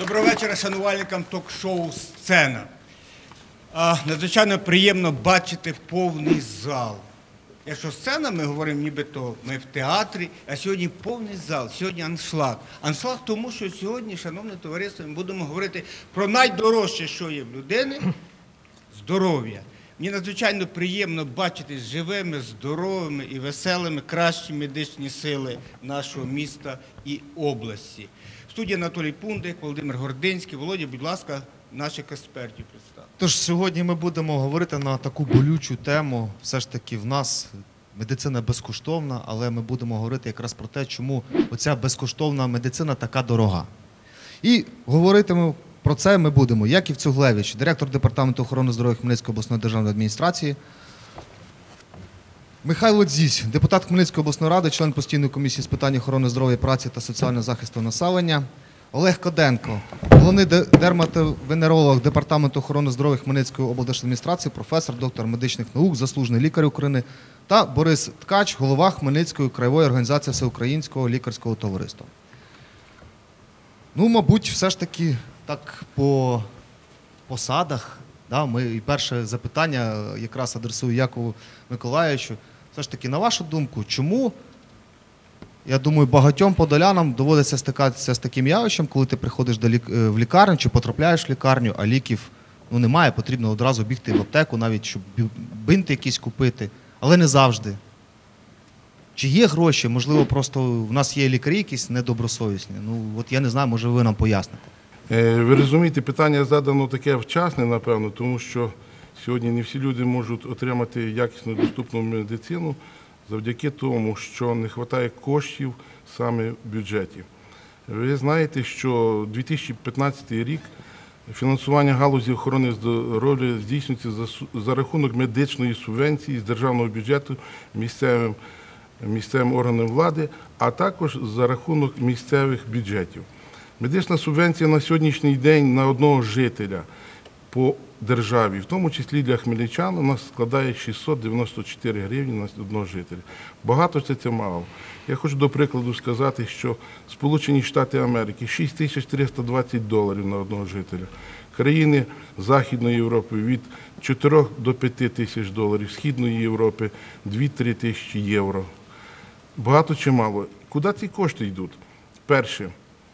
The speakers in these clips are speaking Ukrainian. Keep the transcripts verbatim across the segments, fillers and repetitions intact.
Доброго вечора шанувальникам ток-шоу «Сцена». А, надзвичайно приємно бачити повний зал. Якщо сцена, ми говоримо нібито ми в театрі, а сьогодні повний зал, сьогодні аншлаг. Аншлаг тому, що сьогодні, шановне товариство, ми будемо говорити про найдорожче, що є в людини – здоров'я. Мені надзвичайно приємно бачити живими, здоровими і веселими кращі медичні сили нашого міста і області. В студії Анатолій Пундик, Володимир Гординський. Володя, будь ласка, наших експертів представ. Тож сьогодні ми будемо говорити на таку болючу тему. Все ж таки в нас медицина безкоштовна, але ми будемо говорити якраз про те, чому оця безкоштовна медицина така дорога. І говорити ми про це ми будемо. Яків Цуглевич, директор Департаменту охорони здоров'я Хмельницької обласної державної адміністрації. Михайло Дзісь, депутат Хмельницької обласної ради, член постійної комісії з питань охорони здоров'я, праці та соціального захисту населення. Олег Коденко, головний дерматовенеролог Департаменту охорони здоров'я Хмельницької облдержадміністрації, професор, доктор медичних наук, заслужений лікар України. Та Борис Ткач, голова Хмельницької краєвої організації Всеукраїнського лікарського товариства. Ну, мабуть, все ж таки так по посадах. Да, ми, і перше запитання якраз адресую Якову Миколайовичу. Все ж таки, на вашу думку, чому, я думаю, багатьом подолянам доводиться стикатися з таким явищем, коли ти приходиш до лік... в лікарню чи потрапляєш в лікарню, а ліків ну, немає, потрібно одразу бігти в аптеку, навіть щоб бинти якісь купити, але не завжди. Чи є гроші? Можливо, просто в нас є лікарі якісь недобросовісні. Ну, от я не знаю, може ви нам поясните. Ви розумієте, питання задано таке вчасне, напевно, тому що сьогодні не всі люди можуть отримати якісну доступну медицину завдяки тому, що не вистачає коштів саме в бюджеті. Ви знаєте, що дві тисячі п'ятнадцятий рік фінансування галузі охорони здоров'я здійснюється за, за рахунок медичної субвенції з державного бюджету місцевим, місцевим органам влади, а також за рахунок місцевих бюджетів. Медична субвенція на сьогоднішній день на одного жителя по державі, в тому числі для хмельничан, у нас складає шістсот дев'яносто чотири гривні на одного жителя. Багато це це мало. Я хочу до прикладу сказати, що Сполучені Штати Америки шість тисяч триста двадцять доларів на одного жителя. Країни Західної Європи від чотирьох до п'яти тисяч доларів, Східної Європи дві-три тисячі євро. Багато чи мало? Куди ці кошти йдуть? Перше.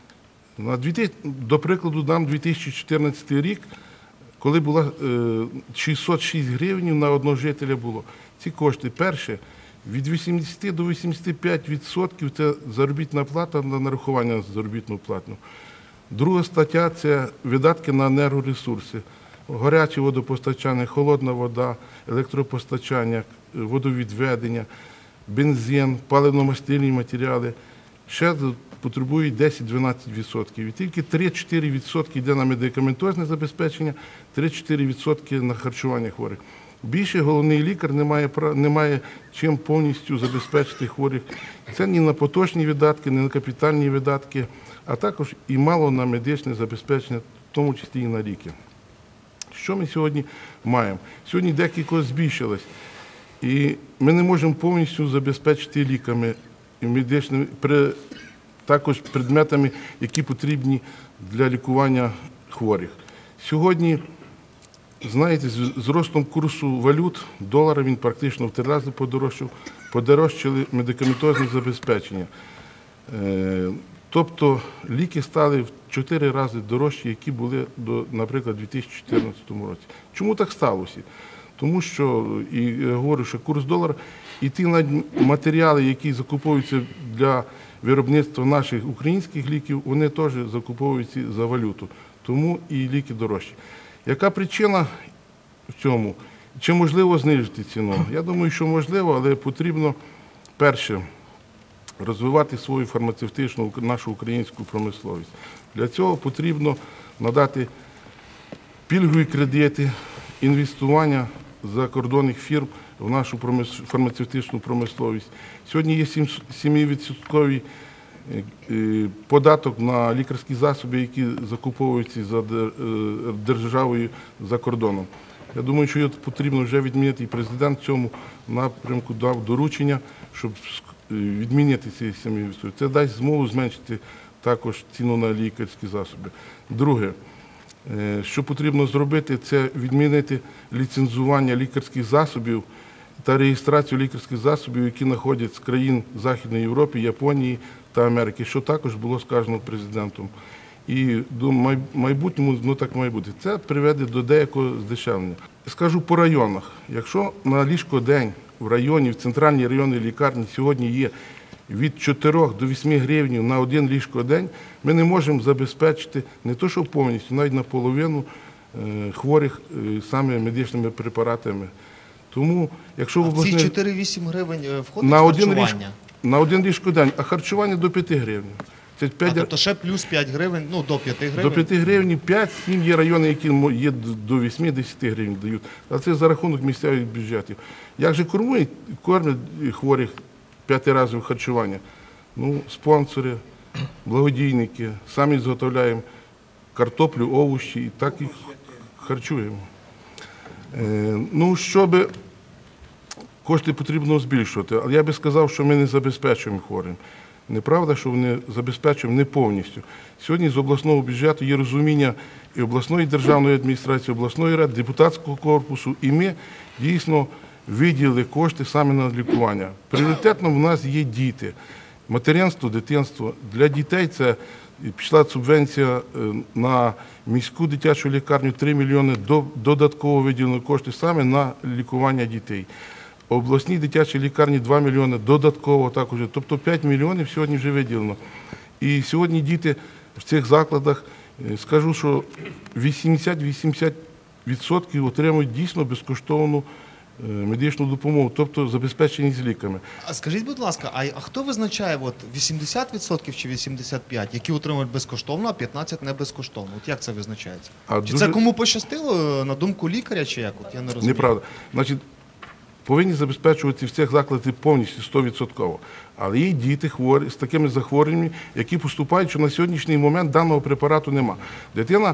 До прикладу, нам дві тисячі чотирнадцятий рік, коли було шістсот шість гривень на одного жителя було. Ці кошти, перше, від вісімдесяти до вісімдесяти п'яти відсотків це заробітна плата на нарахування на заробітну плату. Друга стаття – це видатки на енергоресурси. Гаряче водопостачання, холодна вода, електропостачання, водовідведення, бензин, паливно-мастильні матеріали. Ще потребують десять-дванадцять відсотків. І тільки три-чотири відсотки йде на медикаментозне забезпечення, три-чотири відсотки на харчування хворих. Більше головний лікар не має, не має чим повністю забезпечити хворих. Це не на поточні видатки, не на капітальні видатки, а також і мало на медичне забезпечення, в тому числі і на ліки. Що ми сьогодні маємо? Сьогодні декілька збільшилось. І ми не можемо повністю забезпечити ліками і медичними, при, також предметами, які потрібні для лікування хворих. Сьогодні, знаєте, з ростом курсу валют, долара він практично в три рази подорожчав, подорожчали медикаментозне забезпечення. Тобто ліки стали в чотири рази дорожчі, які були, до, наприклад, у дві тисячі чотирнадцятому році. Чому так сталося? Тому що, і я говорю, що курс долара, і ті матеріали, які закуповуються для виробництва наших українських ліків, вони теж закуповуються за валюту. Тому і ліки дорожчі. Яка причина в цьому? Чи можливо знижити ціну? Я думаю, що можливо, але потрібно, перше, розвивати свою фармацевтичну, нашу українську промисловість. Для цього потрібно надати пільгові кредити, інвестування закордонних фірм в нашу фармацевтичну промисловість. Сьогодні є сім-відсотковий податок на лікарські засоби, які закуповуються за державою за кордоном. Я думаю, що його потрібно вже відмінити, і президент в цьому напрямку дав доручення, щоб відмінити ці сім відсотків. Це дасть змогу зменшити також ціну на лікарські засоби. Друге, е, що потрібно зробити, це відмінити ліцензування лікарських засобів та реєстрацію лікарських засобів, які надходять з країн Західної Європи, Японії та Америки, що також було сказано президентом. І до майбутньому, ну так має бути, це приведе до деякого здешевлення. Скажу по районах. Якщо на ліжкодень в районі, в центральній районній лікарні сьогодні є від чотирьох до восьми гривень на один ліжкодень, ми не можемо забезпечити не то, що повністю, навіть наполовину хворих саме медичними препаратами. Тому, якщо А в в ці обласний... чотири-вісім гривень е, входить на один харчування? ліжко, на один ліжкодень, а харчування до п'яти гривень. Це А, п'ять... тобто ще плюс п'ять гривень, ну до п'яти гривень? До п'яти гривень, п'ять-сім є райони, які є до вісьми-десяти гривень дають. А це за рахунок місцевих бюджетів. Як же кормують, кормять хворих п'ятиразове харчування? Ну, спонсори, благодійники, самі зготовляємо картоплю, овочі і так їх харчуємо. Е, ну, щоб кошти потрібно збільшувати, але я би сказав, що ми не забезпечуємо хворим. Неправда, що вони забезпечуємо не повністю. Сьогодні з обласного бюджету є розуміння і обласної державної адміністрації, обласної ради, депутатського корпусу, і ми дійсно виділили кошти саме на лікування. Пріоритетно в нас є діти. Материнство, дитинство. Для дітей це пішла субвенція на міську дитячу лікарню три мільйони, додатково виділено кошти саме на лікування дітей. Обласній дитячій лікарні два мільйони, додатково також. Тобто п'ять мільйонів сьогодні вже виділено. І сьогодні діти в цих закладах, скажу, що вісімдесят-вісімдесят відсотків отримують дійсно безкоштовну медичну допомогу, тобто забезпечені з ліками. А скажіть, будь ласка, а, а хто визначає от, вісімдесят відсотків чи вісімдесят п'ять відсотків, які отримують безкоштовно, а п'ятнадцять відсотків не безкоштовно? От як це визначається? А чи дуже... це кому пощастило, на думку лікаря, чи як? От я не розумію. Неправда. Значить, повинні забезпечувати в цих закладах повністю сто відсотків. Але є діти хворі з такими захворюваннями, які поступають, що на сьогоднішній момент даного препарату нема. Дитина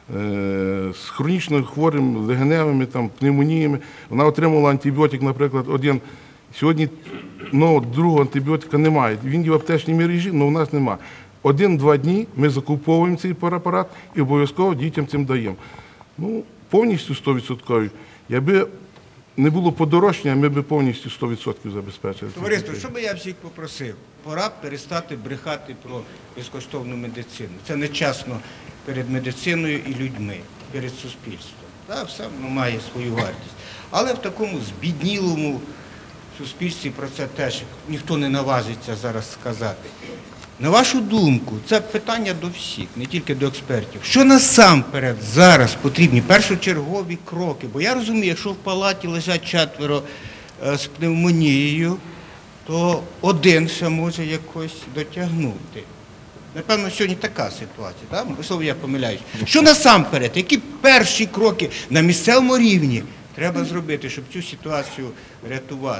е- з хронічно хворим легеневими, там, пневмоніями, вона отримала антибіотик, наприклад, один. Сьогодні ну, другого антибіотика немає. Він є в аптечній мережі, але в нас немає. Один-два дні ми закуповуємо цей препарат і обов'язково дітям цим даємо. Ну, повністю сто відсотків. Якби не було подорожчання, ми б повністю сто відсотків забезпечили. Товариство, що би я всіх попросив? Пора перестати брехати про безкоштовну медицину. Це нечесно перед медициною і людьми, перед суспільством. Да, все воно має свою вартість. Але в такому збіднілому суспільстві про це теж ніхто не наважиться зараз сказати. На вашу думку, це питання до всіх, не тільки до експертів. Що насамперед зараз потрібні першочергові кроки? Бо я розумію, якщо в палаті лежать четверо е, з пневмонією, то один ще може якось дотягнути. Напевно, сьогодні така ситуація, так? Можливо, я помиляюсь. Що насамперед, які перші кроки на місцевому рівні треба зробити, щоб цю ситуацію рятувати?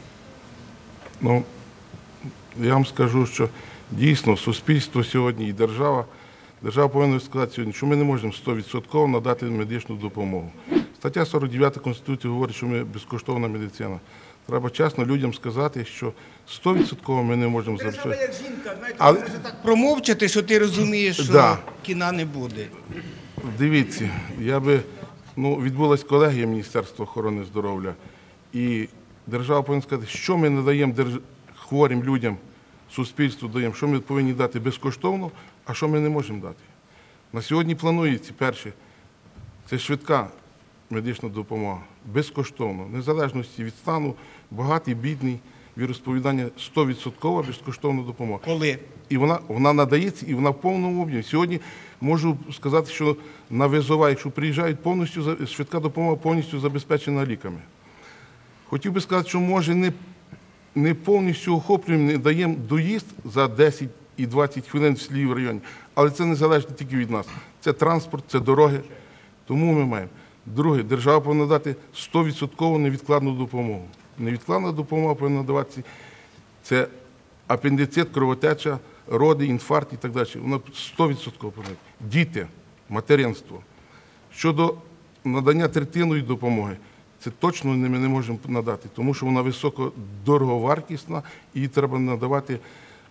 Ну, я вам скажу, що дійсно суспільство сьогодні і держава, держава повинна сказати сьогодні, що ми не можемо сто відсотків надати медичну допомогу. Стаття сорок дев'ята Конституції говорить, що ми безкоштовна медицина. Треба чесно людям сказати, що сто відсотків ми не можемо забезпечити. Це саме як жінка, знаєте, Але- може так промовчати, що ти розумієш, що Да. кіна не буде. Дивіться, я би, ну, відбулась колегія Міністерства охорони здоров'я, і держава повинна сказати, що ми надаємо держ... хворим людям, суспільству даємо, що ми повинні дати безкоштовно, а що ми не можемо дати. На сьогодні планується перше, це швидка медична допомога, безкоштовно, в незалежності від стану, багатий, бідний, віросповідання, сто відсотків безкоштовна допомога. Коли? І вона, вона надається, і вона в повному об'ємі. Сьогодні можу сказати, що на Визова, якщо приїжджають, повністю за- швидка допомога повністю забезпечена ліками. Хотів би сказати, що може не, не повністю охоплюємо, не даємо доїзд за десять і двадцять хвилин в селі в районі, але це не залежить тільки від нас. Це транспорт, це дороги, тому ми маємо. Друге, держава повинна дати сто відсотків невідкладну допомогу. Невідкладна допомога повинна надаватися, це апендицит, кровотеча, роди, інфаркт і так далі. Вона сто відсотків повинна. Діти, материнство. Щодо надання третинної допомоги, це точно ми не можемо надати, тому що вона високо дороговартісна і її треба надавати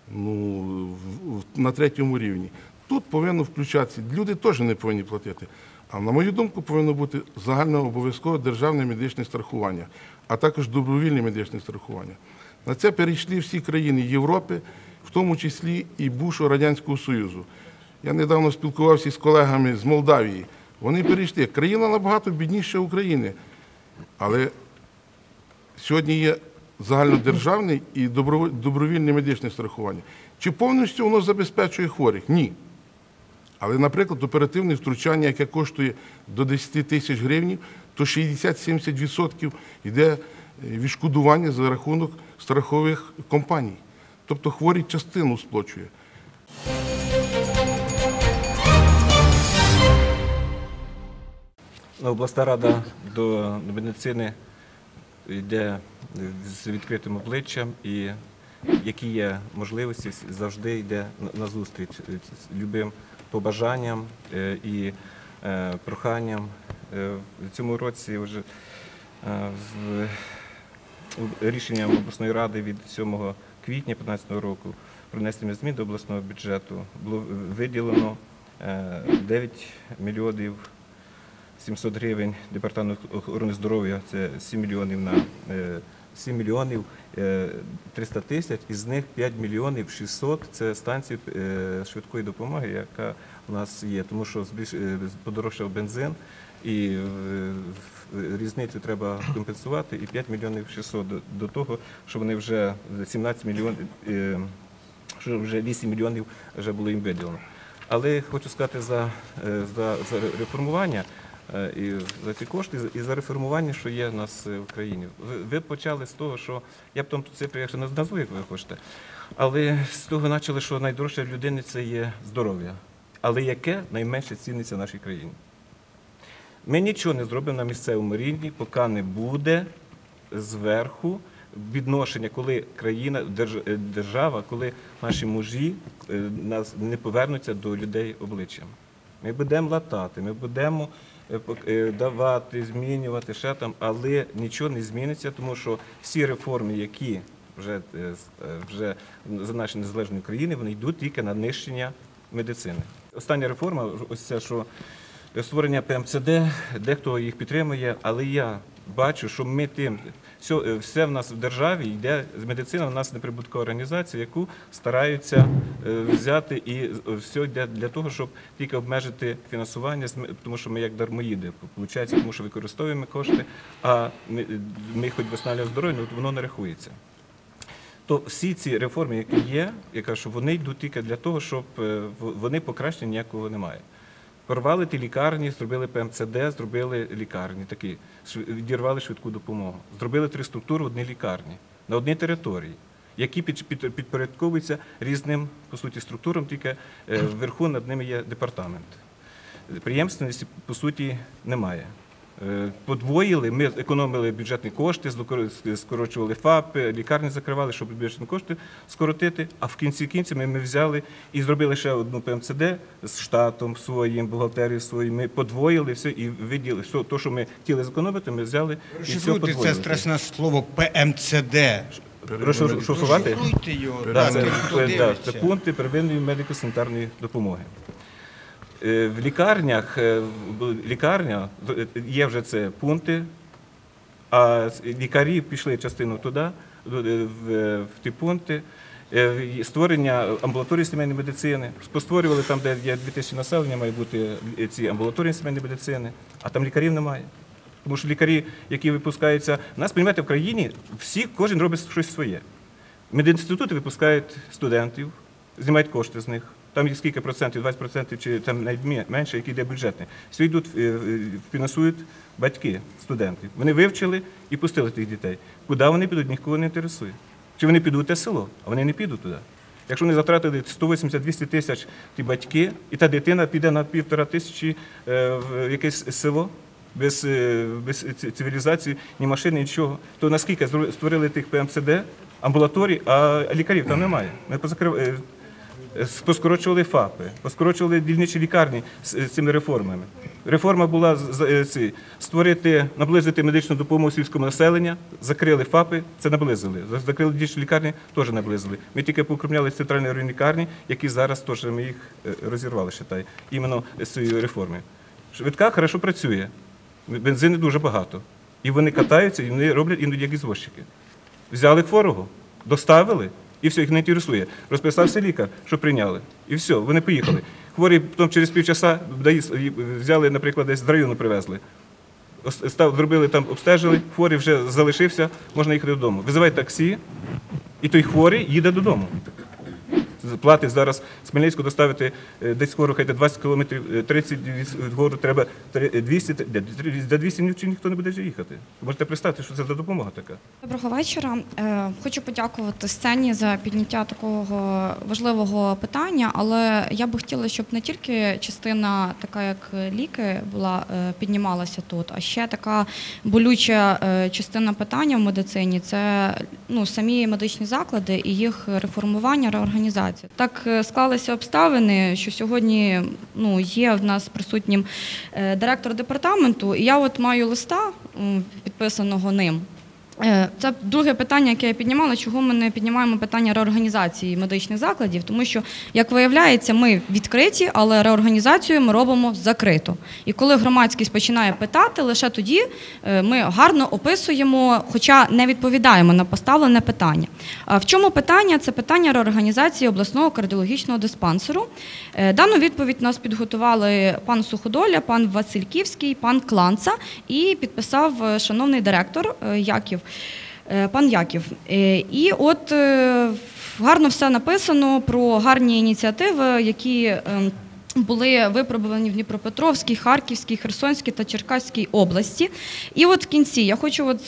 ну, в- в- на третьому рівні. Тут повинно включатися, люди теж не повинні платити. А на мою думку, повинно бути загальнообов'язкове державне медичне страхування, а також добровільне медичне страхування. На це перейшли всі країни Європи, в тому числі і бувшого Радянського Союзу. Я недавно спілкувався з колегами з Молдавії. Вони перейшли. Країна набагато бідніша України, але сьогодні є загальнодержавне і добро- добровільне медичне страхування. Чи повністю воно забезпечує хворих? Ні. Але, наприклад, оперативне втручання, яке коштує до десяти тисяч гривень, то шістдесят-сімдесят відсотків йде відшкодування за рахунок страхових компаній. Тобто хворий частину сплачує. Ну, обласна рада до до медицини йде з відкритим обличчям і які є можливості, завжди йде на- на зустріч з любим побажанням е, і е, проханням. Е, В цьому році вже е, в- рішенням обласної ради від сьомого квітня дві тисячі п'ятнадцятого року про внесення змін до обласного бюджету було виділено е, дев'ять мільйонів сімсот гривень Департаменту охорони здоров'я, це сім мільйонів на е, сім мільйонів е, триста тисяч, із них п'ять мільйонів шістсот – це станції е, швидкої допомоги, яка у нас є, тому що збільш- е, подорожчав бензин і е, в- різницю треба компенсувати, і п'ять мільйонів шістсот до, до того, що вони вже сімнадцять мільйонів, е, що вже вісім мільйонів вже було їм виділено. Але хочу сказати за, е, за, за реформування е, і за ці кошти, і за реформування, що є в нас е, в країні. Ви, ви почали з того, що я б там тут цифри я ще не назву, як ви хочете, але з того почали, що найдорожче в людини це є здоров'я. Але яке найменше ціниться в нашій країні? Ми нічого не зробимо на місцевому рівні, поки не буде зверху відношення, коли країна, держ- держава, коли наші мужі е, нас не повернуться до людей обличчям. Ми будемо латати, ми будемо е, пок- е, давати, змінювати, ще там, але нічого не зміниться, тому що всі реформи, які вже, е, з- е, вже за наші незалежної країни, вони йдуть тільки на нищення медицини. Остання реформа, ось це, що створення П М Це Де, дехто їх підтримує, але я бачу, що ми тим, все, все в нас в державі йде, медицина в нас неприбуткова організація, яку стараються е, взяти, і все йде для того, щоб тільки обмежити фінансування, тому що ми як дармоїди, виходить, тому що використовуємо кошти, а ми, ми хоч встановлюємо здоров'я, але воно не рахується. То всі ці реформи, які є, я кажу, що вони йдуть тільки для того, щоб е, в- вони покращення ніякого немає. Порвали ті лікарні, зробили П М Це Де, зробили лікарні такі, шв- відірвали швидку допомогу. Зробили три структури в одній лікарні, на одній території, які під, під, підпорядковуються різним, по суті, структурам, тільки е, вверху над ними є департамент. Преємственності, по суті, немає. Е, Подвоїли, ми економили бюджетні кошти, злокор- скорочували ФАПи, лікарні закривали, щоб бюджетні кошти скоротити, а в кінці кінців ми, ми взяли і зробили ще одну П М Це Де з штатом своїм, бухгалтерією своєю, ми подвоїли все і виділили. Все, то, що ми хотіли зекономити, ми взяли і все Розшифруйте це подвоїли. страшне слово П М Це Де. Розшифрувати? Розшифруйте його. Да, так, це, тим, хто це, да, дивиться. це пункти первинної медико-санітарної допомоги. Е, В лікарнях, е, в- лікарня, е, є вже це пункти, а с- лікарі пішли частину туди, до- е, в, в ті пункти. Е, і Створення амбулаторії сімейної медицини. Постворювали там, де є дві тисячі населення, мають бути ці амбулаторії сімейної медицини, а там лікарів немає. Тому що лікарі, які випускаються, у нас, розумієте, в країні всі, кожен робить щось своє. Медінститути випускають студентів, знімають кошти з них. Там їх скільки процентів, двадцять процентів чи там навіть мі- менше, які йде бюджетні. Всі йдуть, е, е, фінансують батьки студентів. Вони вивчили і пустили тих дітей. Куди вони підуть, нікого не інтересує. Чи вони підуть в те село, а вони не підуть туди. Якщо вони затратили сто вісімдесят - двісті тисяч ті батьки, і та дитина піде на півтора тисячі е, в якесь село, без, е, без ці- цивілізації, ні машини, нічого, то наскільки зро- створили тих П М Це Де, амбулаторій, а лікарів там немає. Ми позакрив... е, Поскорочували ФАПи, поскорочували дільничі лікарні з цими реформами. Реформа була створити, наблизити медичну допомогу сільському населенню, закрили ФАПи, це наблизили. Закрили дільничі лікарні, теж наблизили. Ми тільки покрупняли центральні районні лікарні, які зараз теж ми їх розірвали, вважаю, іменно з цієї реформи. Швидка хорошо працює, бензину дуже багато. І вони катаються, і вони роблять іноді як ізвозчики. Взяли хворого, доставили, і все, їх не інтересує. Розписався лікар, що прийняли. І все, вони поїхали. Хворі потім через півчаса взяли, наприклад, десь з району привезли. Став, зробили там, обстежили, хворий вже залишився, можна їхати додому. Визивай таксі, і той хворий їде додому. Платить зараз з Хмельницького доставити десь хвору, хай двадцять кілометрів, тридцять вгору треба двісті, за двісті ніхто ніхто не буде вже їхати. Можете представити, що це за допомога така. Доброго вечора. Хочу подякувати сцені за підняття такого важливого питання, але я би хотіла, щоб не тільки частина така, як ліки, була піднімалася тут, а ще така болюча частина питання в медицині – це ну, самі медичні заклади і їх реформування, реорганізація. Так склалися обставини, що сьогодні ну, є в нас присутнім директор департаменту, і я от маю листа, підписаного ним. Це друге питання, яке я піднімала, чого ми не піднімаємо питання реорганізації медичних закладів, тому що, як виявляється, ми відкриті, але реорганізацію ми робимо закрито. І коли громадськість починає питати, лише тоді ми гарно описуємо, хоча не відповідаємо на поставлене питання. В чому питання? Це питання реорганізації обласного кардіологічного диспансеру. Дану відповідь нас підготували пан Суходоля, пан Васильківський, пан Кланца і підписав шановний директор Яків. Пан Яків. І от гарно все написано про гарні ініціативи, які були випробувані в Дніпропетровській, Харківській, Херсонській та Черкаській області. І от в кінці я хочу от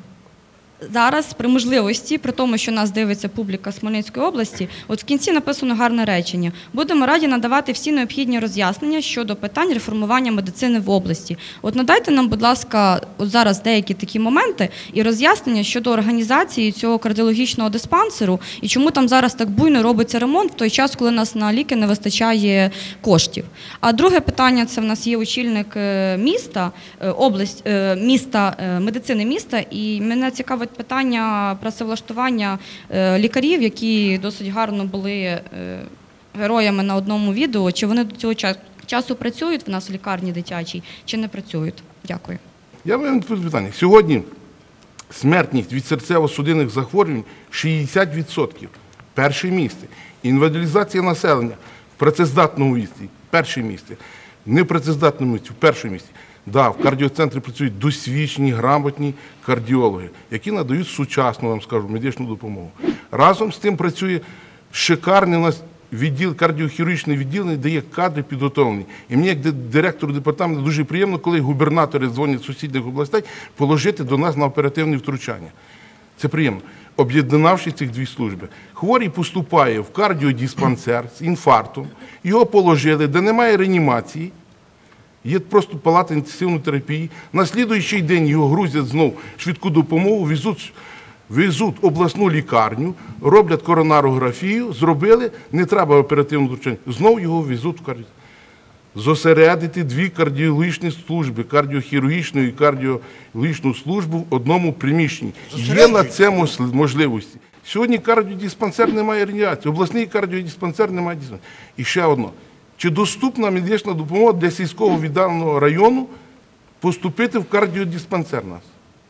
зараз, при можливості, при тому, що нас дивиться публіка з Хмельницької області, от в кінці написано гарне речення. Будемо раді надавати всі необхідні роз'яснення щодо питань реформування медицини в області. От надайте нам, будь ласка, от зараз деякі такі моменти і роз'яснення щодо організації цього кардіологічного диспансеру і чому там зараз так буйно робиться ремонт в той час, коли нас на ліки не вистачає коштів. А друге питання – це в нас є очільник міста, область, міста, медицини міста, і мене цікавить питання працевлаштування лікарів, які досить гарно були героями на одному відео. Чи вони до цього часу працюють в нас в лікарні дитячій, чи не працюють? Дякую. Я вам відповідаю питання. Сьогодні смертність від серцево-судинних захворювань шістдесят відсотків. Перше місце. Інвалідизація населення в працездатному віці – перше місце. Не в працездатному віці – в першому місці. Да, в кардіоцентрі працюють досвідчені, грамотні кардіологи, які надають сучасну, вам скажу, медичну допомогу. Разом з тим працює шикарний у нас відділ, кардіохірургічне відділення, де є кадри підготовлені. І мені, як директору департаменту, дуже приємно, коли губернатори дзвонять з сусідніх областей, положити до нас на оперативне втручання. Це приємно. Об'єднавши цих дві служби. Хворий поступає в кардіодиспансер з інфарктом, його положили, де немає реанімації, є просто палата інтенсивної терапії. На слідуючий день його грузять знову швидку допомогу, везуть, везуть обласну лікарню, роблять коронарографію, зробили, не треба оперативного втручання, знову його везуть в кардіо. Зосередити дві кардіологічні служби, кардіохірургічну і кардіологічну службу в одному приміщенні. Є на це можливості. Сьогодні кардіодиспансер не має реанімації, обласний кардіодиспансер не має диспансеру. І ще одно. Чи доступна медична допомога для сільського віддаленого району поступити в кардіодиспансер нас?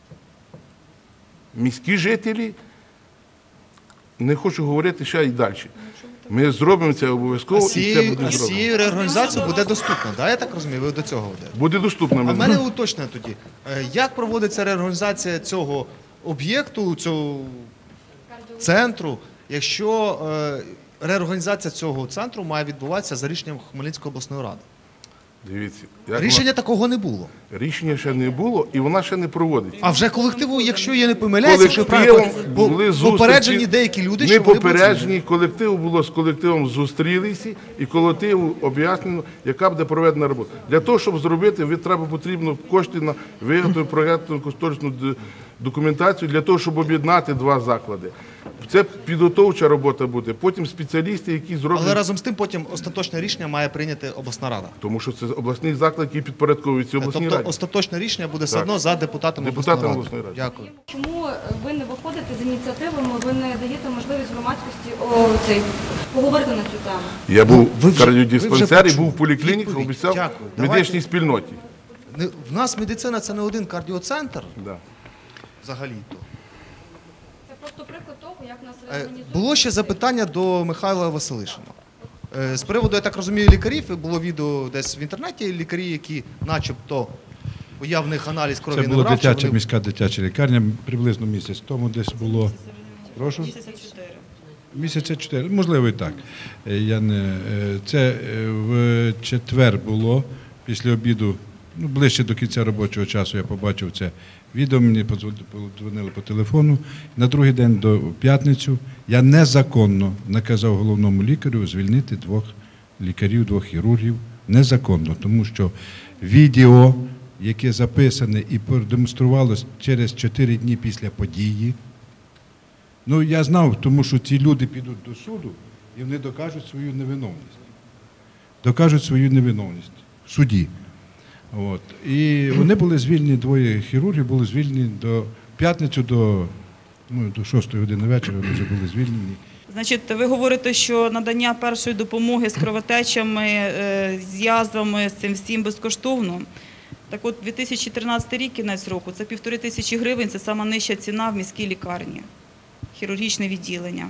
Міські жителі, не хочу говорити ще й далі. Ми зробимо це обов'язково, і це буде зроблено. А з цією реорганізацією буде доступно, да, я так розумію, ви до цього ведете? Буде доступно. А в мене уточнення тоді. Як проводиться реорганізація цього об'єкту, цього центру, якщо реорганізація цього центру має відбуватися за рішенням Хмельницької обласної ради? Дивіться. Рішення вона... такого не було. Рішення ще не було, і вона ще не проводиться. А вже колективу, якщо я не помиляюся, що правильно, попереджені деякі люди, що не вони попереджені, колектив було з колективом зустрілися, і колективу об'яснено, яка буде проведена робота. Для того, щоб зробити, ви треба потрібно кошти на виготовлення проєктну кошторисну документацію, для того, щоб об'єднати два заклади. Це підготовча робота буде, потім спеціалісти, які зроблять. Але разом з тим потім остаточне рішення має прийняти обласна рада. Тому що це обласний заклад, який підпорядковується обласній Тобто раді. остаточне рішення буде все Так. одно за депутатами Депутатами обласної ради. обласної ради. Дякую. Чому ви не виходите з ініціативами, ви не даєте можливість громадськості о, цей, поговорити на цю тему? Я був ви в вже- кардіодиспансері, ви вже був в почули поліклініках, відповідь. обіцяв Дякую. медичній Давайте. спільноті. Не- В нас медицина це не один кардіоцентр Да. взагалі-то. Це просто приклад того, як нас Е, реорганізують. Було ще запитання до Михайла Василишина. Е, З приводу, я так розумію, лікарів, було відео десь в інтернеті, лікарі, які начебто уявних аналіз крові Це не була брав, чи дитяча вони- міська дитяча лікарня, приблизно місяць тому десь було. Прошу? Місяця чотири, можливо, і так. Е, Я не... е, Це е, в четвер було, після обіду, ну, ближче до кінця робочого часу я побачив це відео, мені подзвон- подзвонили по телефону. На другий день, до в п'ятницю, я незаконно наказав головному лікарю звільнити двох лікарів, двох хірургів. Незаконно, тому що відео, яке записане і продемонструвалось через чотири дні після події, ну, я знав, тому що ці люди підуть до суду і вони докажуть свою невиновність. Докажуть свою невиновність в суді. От. І вони були звільнені, двоє хірургів були звільнені до в п'ятницю до, ну, до шостої години вечора, вони вже були звільнені. Значить, ви говорите, що надання першої допомоги з кровотечами, е, з язвами, з цим всім безкоштовно. Так от, дві тисячі тринадцятий рік, кінець року, це півтори тисячі гривень, це сама нижча ціна в міській лікарні, хірургічне відділення.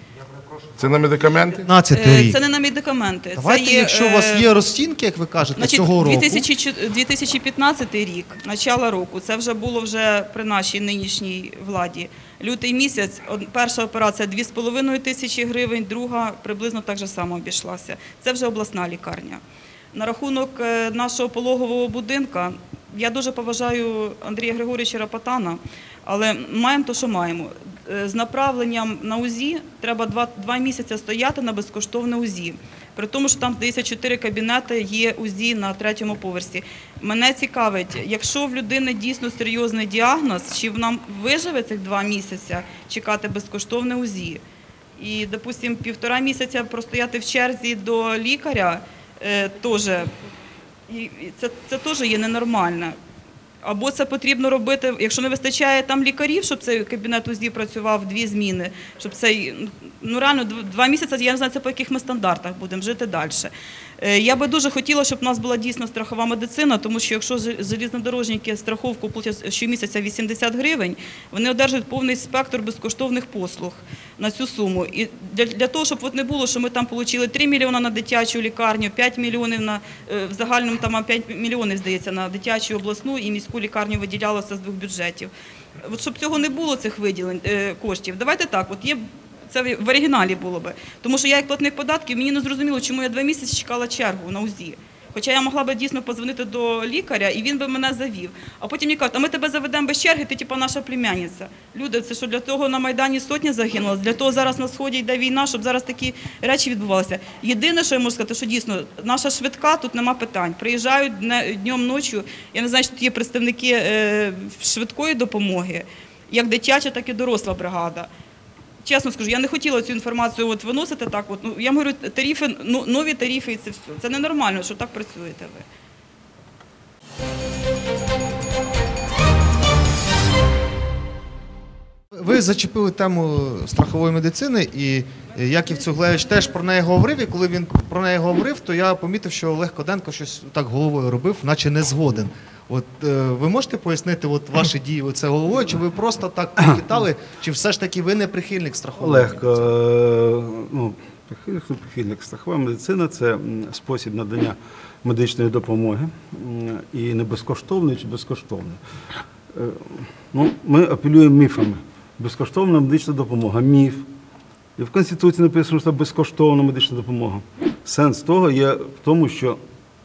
Це на медикаменти? п'ятнадцятий Е, рік. Це не на медикаменти. Давайте, це є, якщо у вас е, є розцінки, як ви кажете, Значить, цього року. дві тисячі п'ятнадцятий рік, начало року, це вже було вже при нашій нинішній владі. Лютий місяць, од- перша операція дві з половиною тисячі гривень, друга приблизно так же само обійшлася. Це вже обласна лікарня. На рахунок е, нашого пологового будинка, я дуже поважаю Андрія Григорійовича Рапотана, але маємо те, що маємо. Е, З направленням на УЗІ треба два, два місяці стояти на безкоштовне УЗІ. При тому, що там, здається, чотири кабінети є УЗІ на третьому поверсі. Мене цікавить, якщо в людини дійсно серйозний діагноз, чи вона виживе цих два місяці чекати безкоштовне УЗІ. І, допустимо, півтора місяця простояти в черзі до лікаря, е, теж, і і це, це теж є ненормально. Або це потрібно робити, якщо не вистачає там лікарів, щоб цей кабінет УЗІ працював дві зміни, щоб цей, ну реально, дв- два місяці, я не знаю, це по яких ми стандартах будемо жити далі. Е, Я би дуже хотіла, щоб у нас була дійсно страхова медицина, тому що якщо жи- залізнодорожники страховку платять щомісяця вісімдесят гривень, вони одержують повний спектр безкоштовних послуг на цю суму. І для, для того, щоб от не було, що ми там отримали три мільйони на дитячу лікарню, п'ять мільйонів на, е, в загальному там п'ять мільйонів, здається, на дитячу обласну і міську лікарню виділялося з двох бюджетів. От щоб цього не було, цих виділень е, коштів, давайте так, от є це в оригіналі було би. Тому що я як платник податків, мені не зрозуміло, чому я два місяці чекала чергу на УЗІ. Хоча я могла би дійсно подзвонити до лікаря, і він би мене завів. А потім мені кажуть, а ми тебе заведемо без черги, ти типу наша племянниця. Люди, це що для того на Майдані сотні загинуло, для того зараз на Сході йде війна, щоб зараз такі речі відбувалися. Єдине, що я можу сказати, що дійсно наша швидка, тут нема питань. Приїжджають дне- днем, ночі, я не знаю, що тут є представники е, швидкої допомоги, як дитяча, так і доросла бригада. Чесно скажу, я не хотіла цю інформацію от виносити так. От, ну, я вам говорю, тарифи, ну, нові тарифи і це все. Це ненормально, що так працюєте ви. Ви зачепили тему страхової медицини, і Яків Цуглевич теж про неї говорив, і коли він про неї говорив, то я помітив, що Олег Коденко щось так головою робив, наче не згоден. От е, ви можете пояснити от ваші дії оце головою, чи ви просто так покидали, чи все ж таки ви не прихильник страхової Олег, медицини? е, ну, прихильник, ну, прихильник. Страхова медицина – це м, спосіб надання медичної допомоги, м, і не безкоштовний чи безкоштовний. Е, Ну, ми апелюємо міфами. Безкоштовна медична допомога – міф. І в Конституції написано, що це безкоштовна медична допомога. Сенс того є в тому, що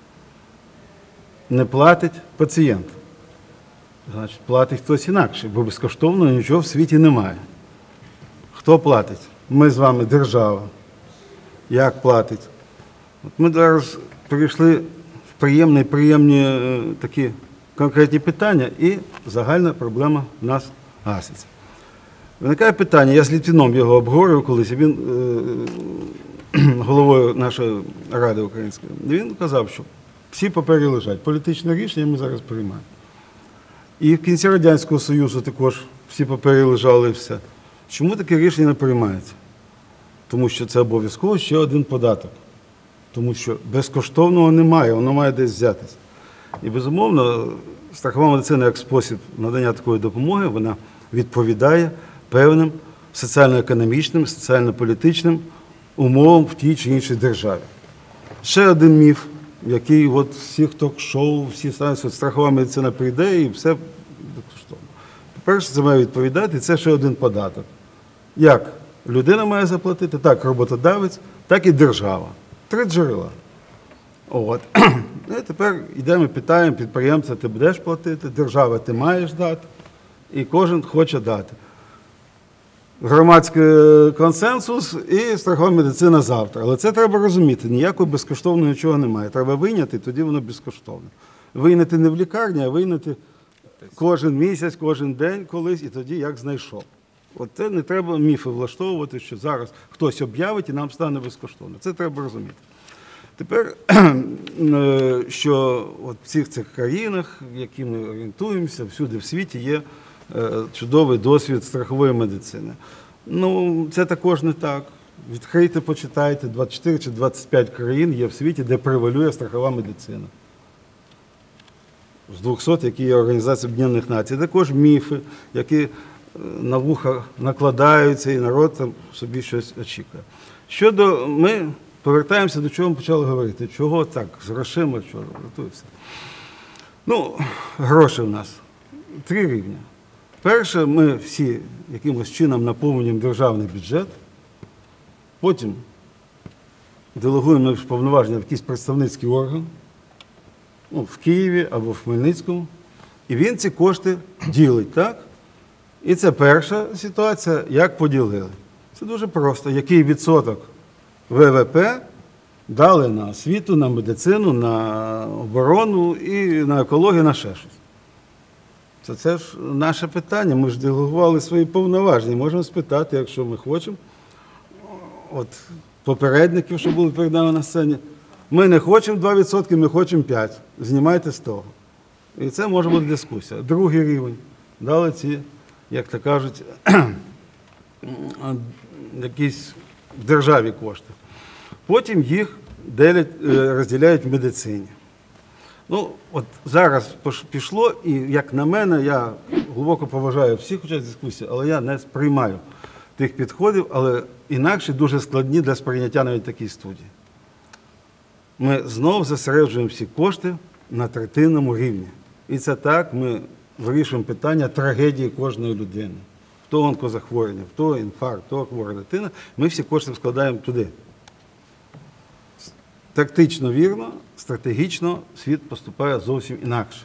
не платить пацієнт. Значить, платить хтось інакше, бо безкоштовно нічого в світі немає. Хто платить? Ми з вами, держава. Як платить? От ми зараз перейшли в приємні, приємні е, такі конкретні питання, і загальна проблема в нас гаситься. Виникає питання, я з Літвіном його обговорював колись, і він е, головою нашої Ради української. Він казав, що всі папери лежать, політичне рішення ми зараз приймаємо. І в кінці Радянського Союзу також всі папери лежали і все. Чому таке рішення не приймається? Тому що це обов'язково ще один податок. Тому що безкоштовного немає, воно має десь взятися. І, безумовно, страхова медицина як спосіб надання такої допомоги, вона відповідає певним соціально-економічним, соціально-політичним умовам в тій чи іншій державі. Ще один міф, який от всіх ток-шоу, всі стануть, що страхова медицина прийде і все безкоштовно. По-перше, це має відповідати, це ще один податок. Як людина має заплатити, так роботодавець, так і держава. Три джерела. От. І тепер йдемо і питаємо підприємця, ти будеш платити, держава ти маєш дати, і кожен хоче дати. Громадський консенсус і страхова медицина завтра. Але це треба розуміти, ніякого безкоштовного нічого немає. Треба вийняти, тоді воно безкоштовне. Вийняти не в лікарні, а вийняти кожен місяць, кожен день колись, і тоді як знайшов. От це не треба міфи влаштовувати, що зараз хтось об'явить і нам стане безкоштовно. Це треба розуміти. Тепер, що от в всіх цих країнах, в які ми орієнтуємося, всюди в світі є чудовий досвід страхової медицини. Ну, це також не так. Відкрийте, почитайте, двадцять чотири чи двадцять п'ять країн є в світі, де превалює страхова медицина. З двохсот, які є Організація Об'єднаних Націй. Також міфи, які на вуха накладаються, і народ там собі щось очікує. Щодо, ми повертаємося до чого ми почали говорити. Чого так, з грошима, що готується. Ну, гроші в нас. Три рівня. Перше, ми всі якимось чином наповнюємо державний бюджет, потім делегуємо повноваження в якийсь представницький орган, ну, в Києві або в Хмельницькому, і він ці кошти ділить, так? І це перша ситуація, як поділили. Це дуже просто. Який відсоток Ве Ве Пе дали на освіту, на медицину, на оборону і на екологію, на ще щось. Це, це ж наше питання. Ми ж делегували свої повноваження. Можемо спитати, якщо ми хочемо. От попередників, що були перед нами на сцені. Ми не хочемо два відсотки, ми хочемо п'ять відсотків. Знімайте з того. І це може бути дискусія. Другий рівень. Дали ці, як то кажуть, якісь в державі кошти. Потім їх делять, розділяють в медицині. Ну, от зараз пішло, і, як на мене, я глибоко поважаю всіх учасників дискусії, але я не сприймаю тих підходів, але інакше дуже складні для сприйняття навіть такій студії. Ми знову зосереджуємо всі кошти на третинному рівні. І це так, ми вирішуємо питання трагедії кожної людини. Хто онкозахворювання, хто інфаркт, хто хвора дитина, ми всі кошти складаємо туди. Тактично вірно, стратегічно світ поступає зовсім інакше.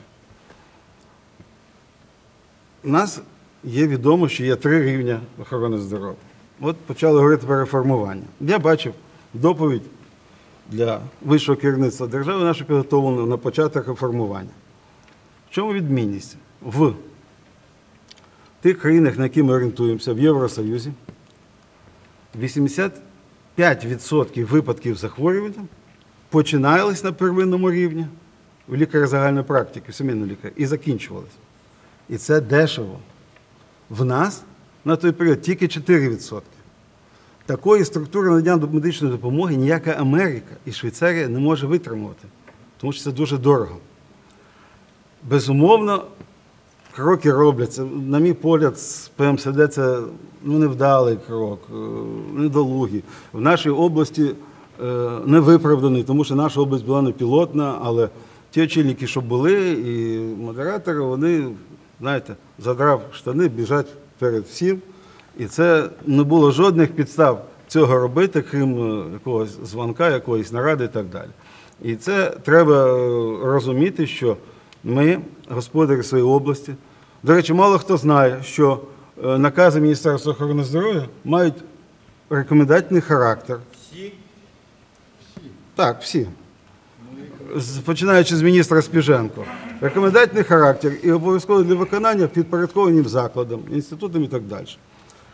У нас є відомо, що є три рівня охорони здоров'я. От почали говорити про реформування. Я бачив доповідь для вищого керівництва держави, нашу підготовлену на початок реформування. В чому відмінність? В тих країнах, на які ми орієнтуємося, в Євросоюзі, вісімдесят п'ять відсотків випадків захворювання починались на первинному рівні у лікаря загальної практики, в сімейному лікарі, і закінчувалися. І це дешево. В нас на той період тільки чотири відсотки. Такої структури надання медичної допомоги ніяка Америка і Швейцарія не може витримувати, тому що це дуже дорого. Безумовно, кроки робляться. На мій погляд, з Пе Ем Се Де це ну, невдалий крок, недолугий. В нашій області не виправданий, тому що наша область була не пілотна, але ті очільники, що були, і модератори, вони, знаєте, задрав штани, біжать перед всім. І це не було жодних підстав цього робити, крім якогось дзвонка, якоїсь наради і так далі. І це треба розуміти, що ми, господарі своєї області, до речі, мало хто знає, що накази Міністерства охорони здоров'я мають рекомендательний характер. Всі? Так, всі. Починаючи з міністра Спіженко. Рекомендательний характер і обов'язково для виконання підпорядкованим закладам, інститутам і так далі.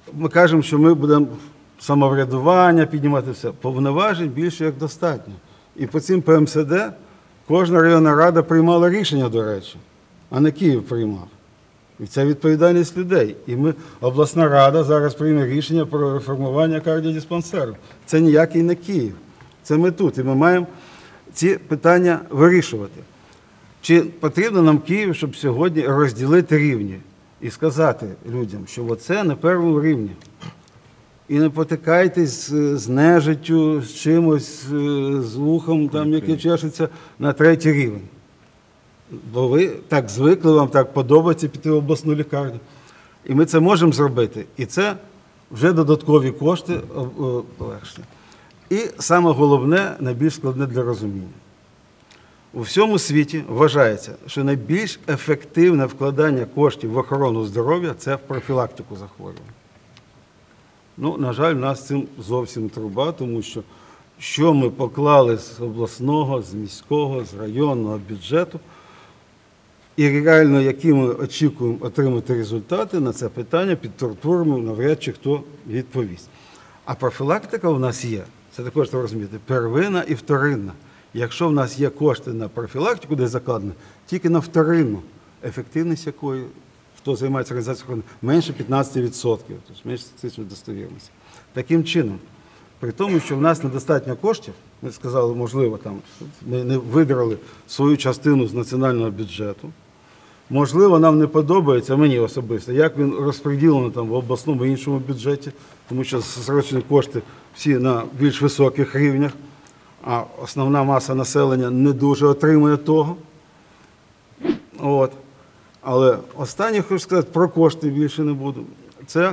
ми кажемо, що ми будемо самоврядування піднімати все. Повноважень більше як достатньо. І по цим Пе Ем Се Де кожна районна рада приймала рішення, до речі, а не Київ приймав. І це відповідальність людей. І ми, обласна рада зараз прийме рішення про реформування кардіодиспансеру. Це ніякий не Київ. Це ми тут. І ми маємо ці питання вирішувати. Чи потрібно нам Київ, щоб сьогодні розділити рівні і сказати людям, що оце на першому рівні. І не потикайтесь з нежиттю, з чимось, з вухом, там, яке чешеться, на третій рівень. Бо ви так звикли, вам так подобається піти в обласну лікарню. І ми це можемо зробити. І це вже додаткові кошти полегшення. І саме головне, найбільш складне для розуміння. У всьому світі вважається, що найбільш ефективне вкладання коштів в охорону здоров'я – це в профілактику захворювань. Ну, на жаль, в нас цим зовсім труба, тому що що ми поклали з обласного, з міського, з районного бюджету, і реально, які ми очікуємо отримати результати, на це питання під тортурами навряд чи хто відповість. А профілактика у нас є, це також треба розуміти, первинна і вторинна. Якщо в нас є кошти на профілактику, де закладено, тільки на вторинну, ефективність якої, хто займається організацією охорони, менше п'ятнадцять відсотків, тобто менше статистичної достовірності. Таким чином, при тому, що в нас недостатньо коштів, ми сказали, можливо, там, ми не видрали свою частину з національного бюджету, можливо, нам не подобається, мені особисто, як він розподілений там в обласному і іншому бюджеті, тому що зсереджені кошти всі на більш високих рівнях, а основна маса населення не дуже отримує того. От. Але останнє, хочу сказати, про кошти більше не буду. Це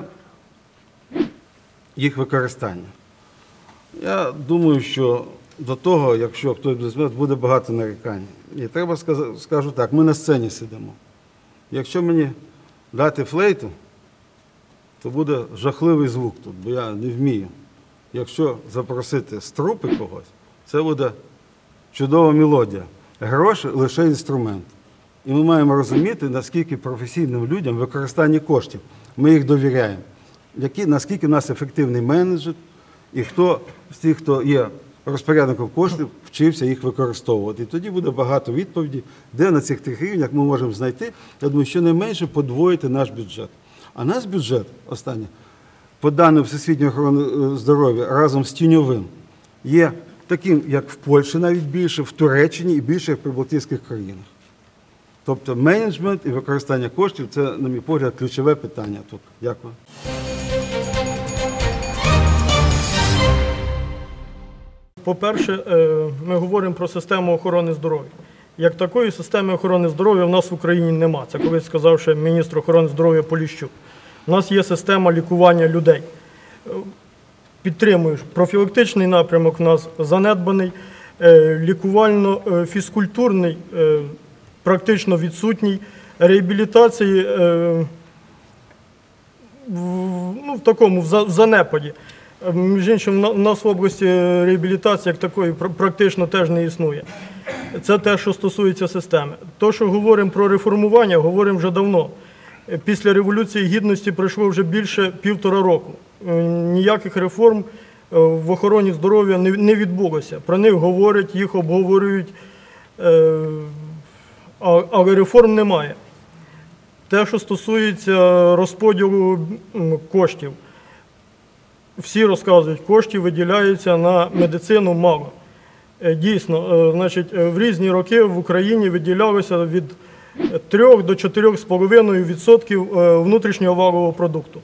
їх використання. Я думаю, що до того, якщо хтось візьме, буде багато нарікань. І треба сказати, скажу так, ми на сцені сидимо. Якщо мені дати флейту, то буде жахливий звук тут, бо я не вмію. Якщо запросити з трупи когось, це буде чудова мелодія. Гроші – лише інструмент. І ми маємо розуміти, наскільки професійним людям використання коштів. Ми їх довіряємо. Які, наскільки в нас ефективний менеджер, і хто з тих, хто є розпорядником коштів, вчився їх використовувати. І тоді буде багато відповідей, де на цих трьох рівнях ми можемо знайти, я думаю, щонайменше подвоїти наш бюджет. А наш бюджет, останнє, по даним Всесвітньої охорони здоров'я, разом з тіньовим, є таким, як в Польщі навіть більше, в Туреччині і більше, як в прибалтійських країнах. Тобто менеджмент і використання коштів – це, на мій погляд, ключове питання тут. Дякую. По-перше, ми говоримо про систему охорони здоров'я. Як такої системи охорони здоров'я в нас в Україні нема. Це колись сказав ще міністр охорони здоров'я Поліщук. У нас є система лікування людей. Підтримую, профілактичний напрямок у нас занедбаний, лікувально-фізкультурний практично відсутній, реабілітації ну, в такому в занепаді. Між іншим, у нас в області реабілітації як такої практично теж не існує. Це те, що стосується системи. То, що говоримо про реформування, говоримо вже давно. Після Революції Гідності пройшло вже більше півтора року. Ніяких реформ в охороні здоров'я не відбулося. Про них говорять, їх обговорюють, але реформ немає. Те, що стосується розподілу коштів. Всі розказують, коштів виділяються на медицину мало. Дійсно, значить, в різні роки в Україні виділялося від трьох до чотирьох з половиною відсотків внутрішнього валового продукту.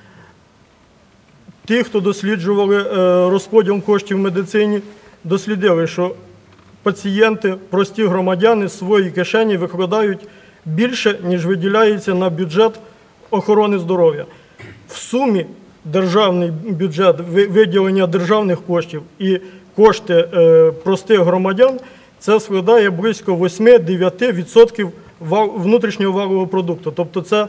Ті, хто досліджували розподіл коштів в медицині, дослідили, що пацієнти, прості громадяни з своєї кишені викладають більше, ніж виділяється на бюджет охорони здоров'я. В сумі державний бюджет, виділення державних коштів і кошти простих громадян, це складає близько вісім-дев'ять відсотків внутрішнього валового продукту. Тобто це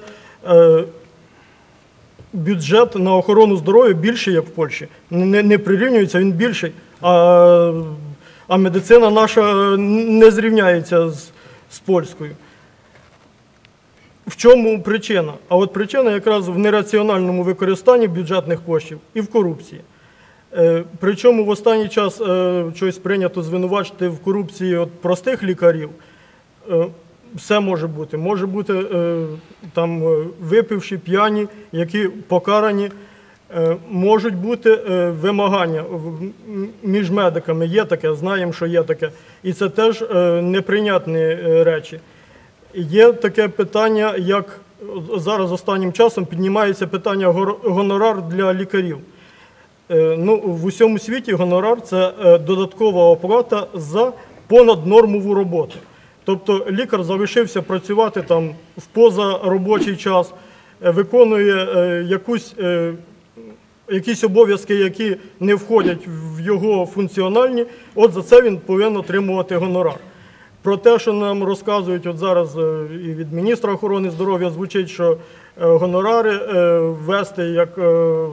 бюджет на охорону здоров'я більший, як в Польщі. Не, не прирівнюється, він більший, а, а медицина наша не зрівняється з, з польською. В чому причина? А от причина якраз в нераціональному використанні бюджетних коштів і в корупції. Е, Причому в останній час е, щось прийнято звинувачити в корупції от простих лікарів. Е, Все може бути. Може бути е, там е, випивші, п'яні, які покарані. Е, Можуть бути е, вимагання в- м- між медиками. Є таке, знаємо, що є таке. І це теж е, неприйнятні е, речі. Є таке питання, як зараз останнім часом піднімається питання гор- гонорар для лікарів. Е, Ну, в усьому світі гонорар – це е, додаткова оплата за понаднормову роботу. Тобто лікар залишився працювати там в позаробочий час, е, виконує е, якусь, е, якісь обов'язки, які не входять в його функціональні, от за це він повинен отримувати гонорар. Про те, що нам розказують от зараз е, і від міністра охорони здоров'я звучить, що е, гонорари е, ввести як е,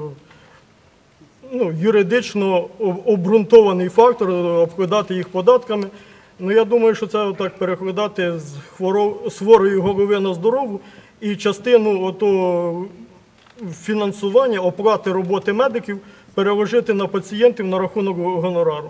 ну, юридично об- обґрунтований фактор, е, обкладати їх податками. Ну, я думаю, що це так перекладати з хворо- з хворої голови на здорову і частину ото фінансування, оплати роботи медиків переложити на пацієнтів на рахунок гонорару.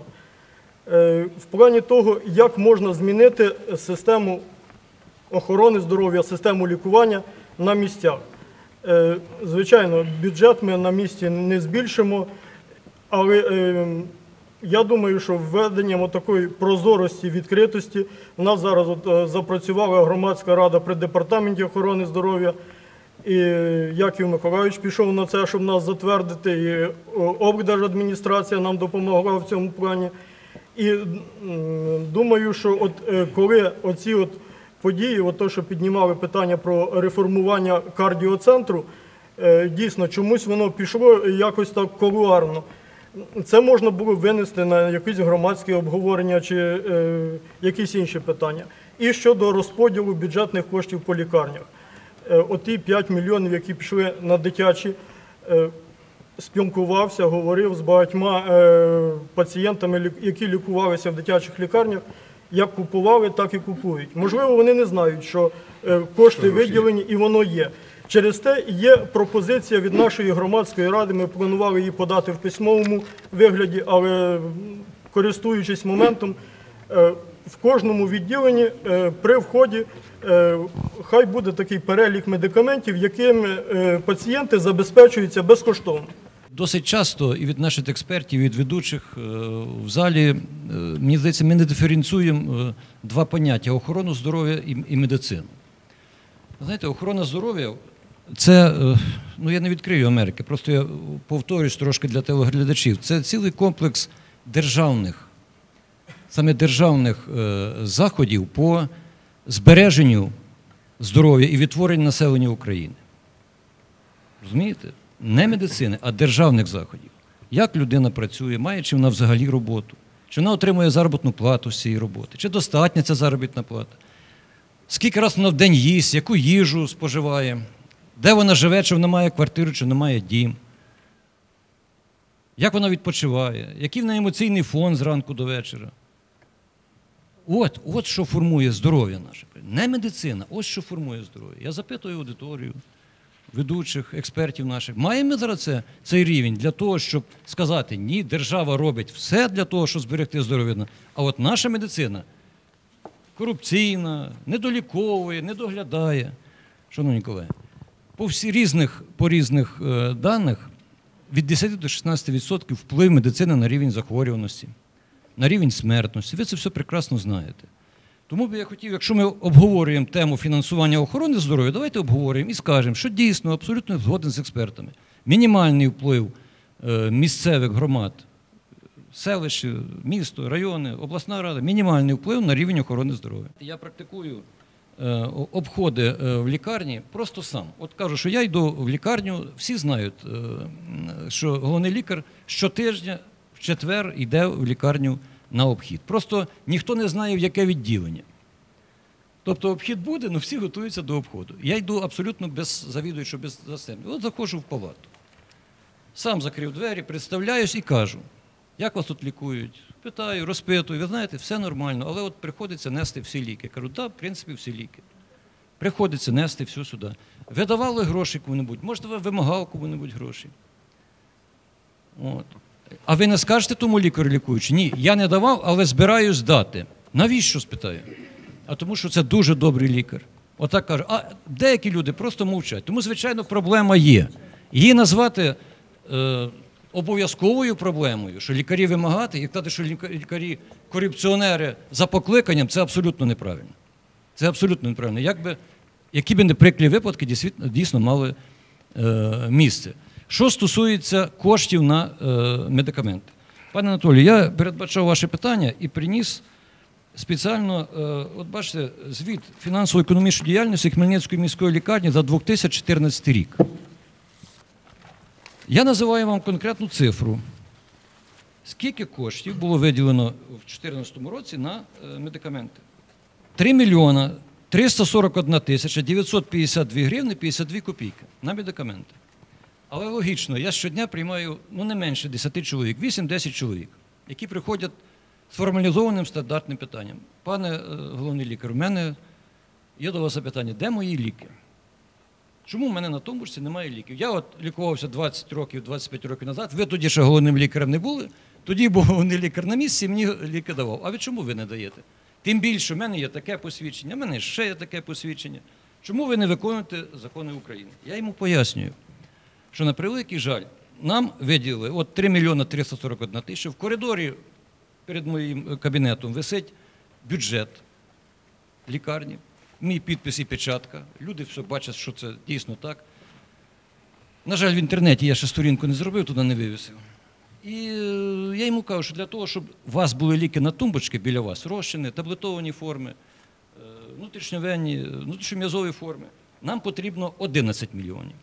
Е, В плані того, як можна змінити систему охорони здоров'я, систему лікування на місцях. Е, Звичайно, бюджет ми на місці не збільшимо, але е, я думаю, що введенням такої прозорості, відкритості, у нас зараз от, е, запрацювала громадська рада при департаменті охорони здоров'я, і Яків Миколайович пішов на це, щоб нас затвердити, і е, облдержадміністрація нам допомогла в цьому плані. І м, думаю, що от е, коли оці от події, от то, що піднімали питання про реформування кардіоцентру, е, дійсно чомусь воно пішло якось так кулуарно. Це можна було винести на якісь громадські обговорення чи е, якісь інші питання. І щодо розподілу бюджетних коштів по лікарнях. Е, оті п'ять мільйонів, які пішли на дитячі, е, спілкувався, говорив з багатьма е, пацієнтами, лі- які лікувалися в дитячих лікарнях, як купували, так і купують. Можливо, вони не знають, що е, кошти виділені і воно є. Через те є пропозиція від нашої громадської ради, ми планували її подати в письмовому вигляді, але м, користуючись моментом, е, в кожному відділенні е, при вході е, хай буде такий перелік медикаментів, якими е, пацієнти забезпечуються безкоштовно. Досить часто і від наших експертів, і від ведучих е, в залі, е, мені здається, ми не диференціюємо е, два поняття – охорону здоров'я і, і медицину. Знаєте, охорона здоров'я – це, е, ну я не відкрию Америки, просто я повторюсь трошки для телеглядачів, це цілий комплекс державних, саме державних е, заходів по збереженню здоров'я і відтворенню населення України. Розумієте? Не медицини, а державних заходів. Як людина працює, має чи вона взагалі роботу, чи вона отримує заробітну плату з цієї роботи, чи достатня ця заробітна плата, скільки разів вона в день їсть, яку їжу споживає, де вона живе, чи вона має квартиру, чи не має дім, як вона відпочиває, який в неї емоційний фон зранку до вечора. От, от що формує здоров'я наше. Не медицина, ось що формує здоров'я. Я запитую аудиторію, ведучих, експертів наших. Маємо ми зараз це, цей рівень для того, щоб сказати, ні, держава робить все для того, щоб зберегти здоров'я, а от наша медицина корупційна, недоліковує, не доглядає. Шановні колеги, по всі різних, по різних е, даних від десяти до шістнадцяти відсотків вплив медицини на рівень захворюваності, на рівень смертності. Ви це все прекрасно знаєте. Тому б я хотів, якщо ми обговорюємо тему фінансування охорони здоров'я, давайте обговорюємо і скажемо, що дійсно, абсолютно згоден з експертами, мінімальний вплив е, місцевих громад, селищ, місто, райони, обласна рада, мінімальний вплив на рівень охорони здоров'я. Я практикую е, обходи е, в лікарні просто сам. От кажу, що я йду в лікарню, всі знають, е, що головний лікар щотижня, в четвер йде в лікарню на обхід. Просто ніхто не знає, в яке відділення. Тобто обхід буде, але всі готуються до обходу. Я йду абсолютно без завідуючого, без засебного. От заходжу в палату. Сам закрив двері, представляюсь і кажу, як вас тут лікують? Питаю, розпитую. Ви знаєте, все нормально, але от приходиться нести всі ліки. Кажу, так, в принципі, всі ліки. Приходиться нести все сюди. Ви давали гроші кому-небудь, можете, ви вимагав кому-небудь гроші. От. А ви не скажете тому лікарю лікуючи? Ні, я не давав, але збираюсь дати. Навіщо, спитаю? А тому що це дуже добрий лікар. Отак каже. А деякі люди просто мовчать. Тому, звичайно, проблема є. Її назвати е, обов'язковою проблемою, що лікарі вимагати, і казати, що лікарі корупціонери за покликанням, це абсолютно неправильно. Це абсолютно неправильно. Якби, які б неприклі випадки дійсно, дійсно мали е, місце. Що стосується коштів на е, медикаменти. Пане Анатолію, я передбачав ваше питання і приніс спеціально, е, от бачите, звіт фінансово-економічної діяльності Хмельницької міської лікарні за дві тисячі чотирнадцятий рік. Я називаю вам конкретну цифру. Скільки коштів було виділено в дві тисячі чотирнадцятому році на е, медикаменти? три мільйона триста сорок одна тисяча дев'ятсот п'ятдесят дві гривні п'ятдесят дві копійки на медикаменти. Але логічно, я щодня приймаю ну, не менше десяти чоловік, вісім-десять чоловік, які приходять з формалізованим стандартним питанням. Пане е, головний лікар, у мене є до вас запитання, де мої ліки? Чому в мене на Томбурці немає ліків? Я от лікувався двадцять років, двадцять п'ять років назад, ви тоді ще головним лікарем не були, тоді був головний лікар на місці і мені ліки давав. А ви чому ви не даєте? Тим більше, в мене є таке посвідчення, в мене ще є таке посвідчення. Чому ви не виконуєте закони України? Я йому пояснюю, що на превеликий жаль, нам виділили от три мільйони триста сорок одна тисяча, в коридорі перед моїм кабінетом висить бюджет лікарні, мій підпис і печатка, люди все бачать, що це дійсно так. На жаль, в інтернеті я ще сторінку не зробив, туди не вивісив. І я йому кажу, що для того, щоб у вас були ліки на тумбочці біля вас, розчини, таблетовані форми, внутрішньовенні, внутрішньом'язові форми, нам потрібно одинадцять мільйонів.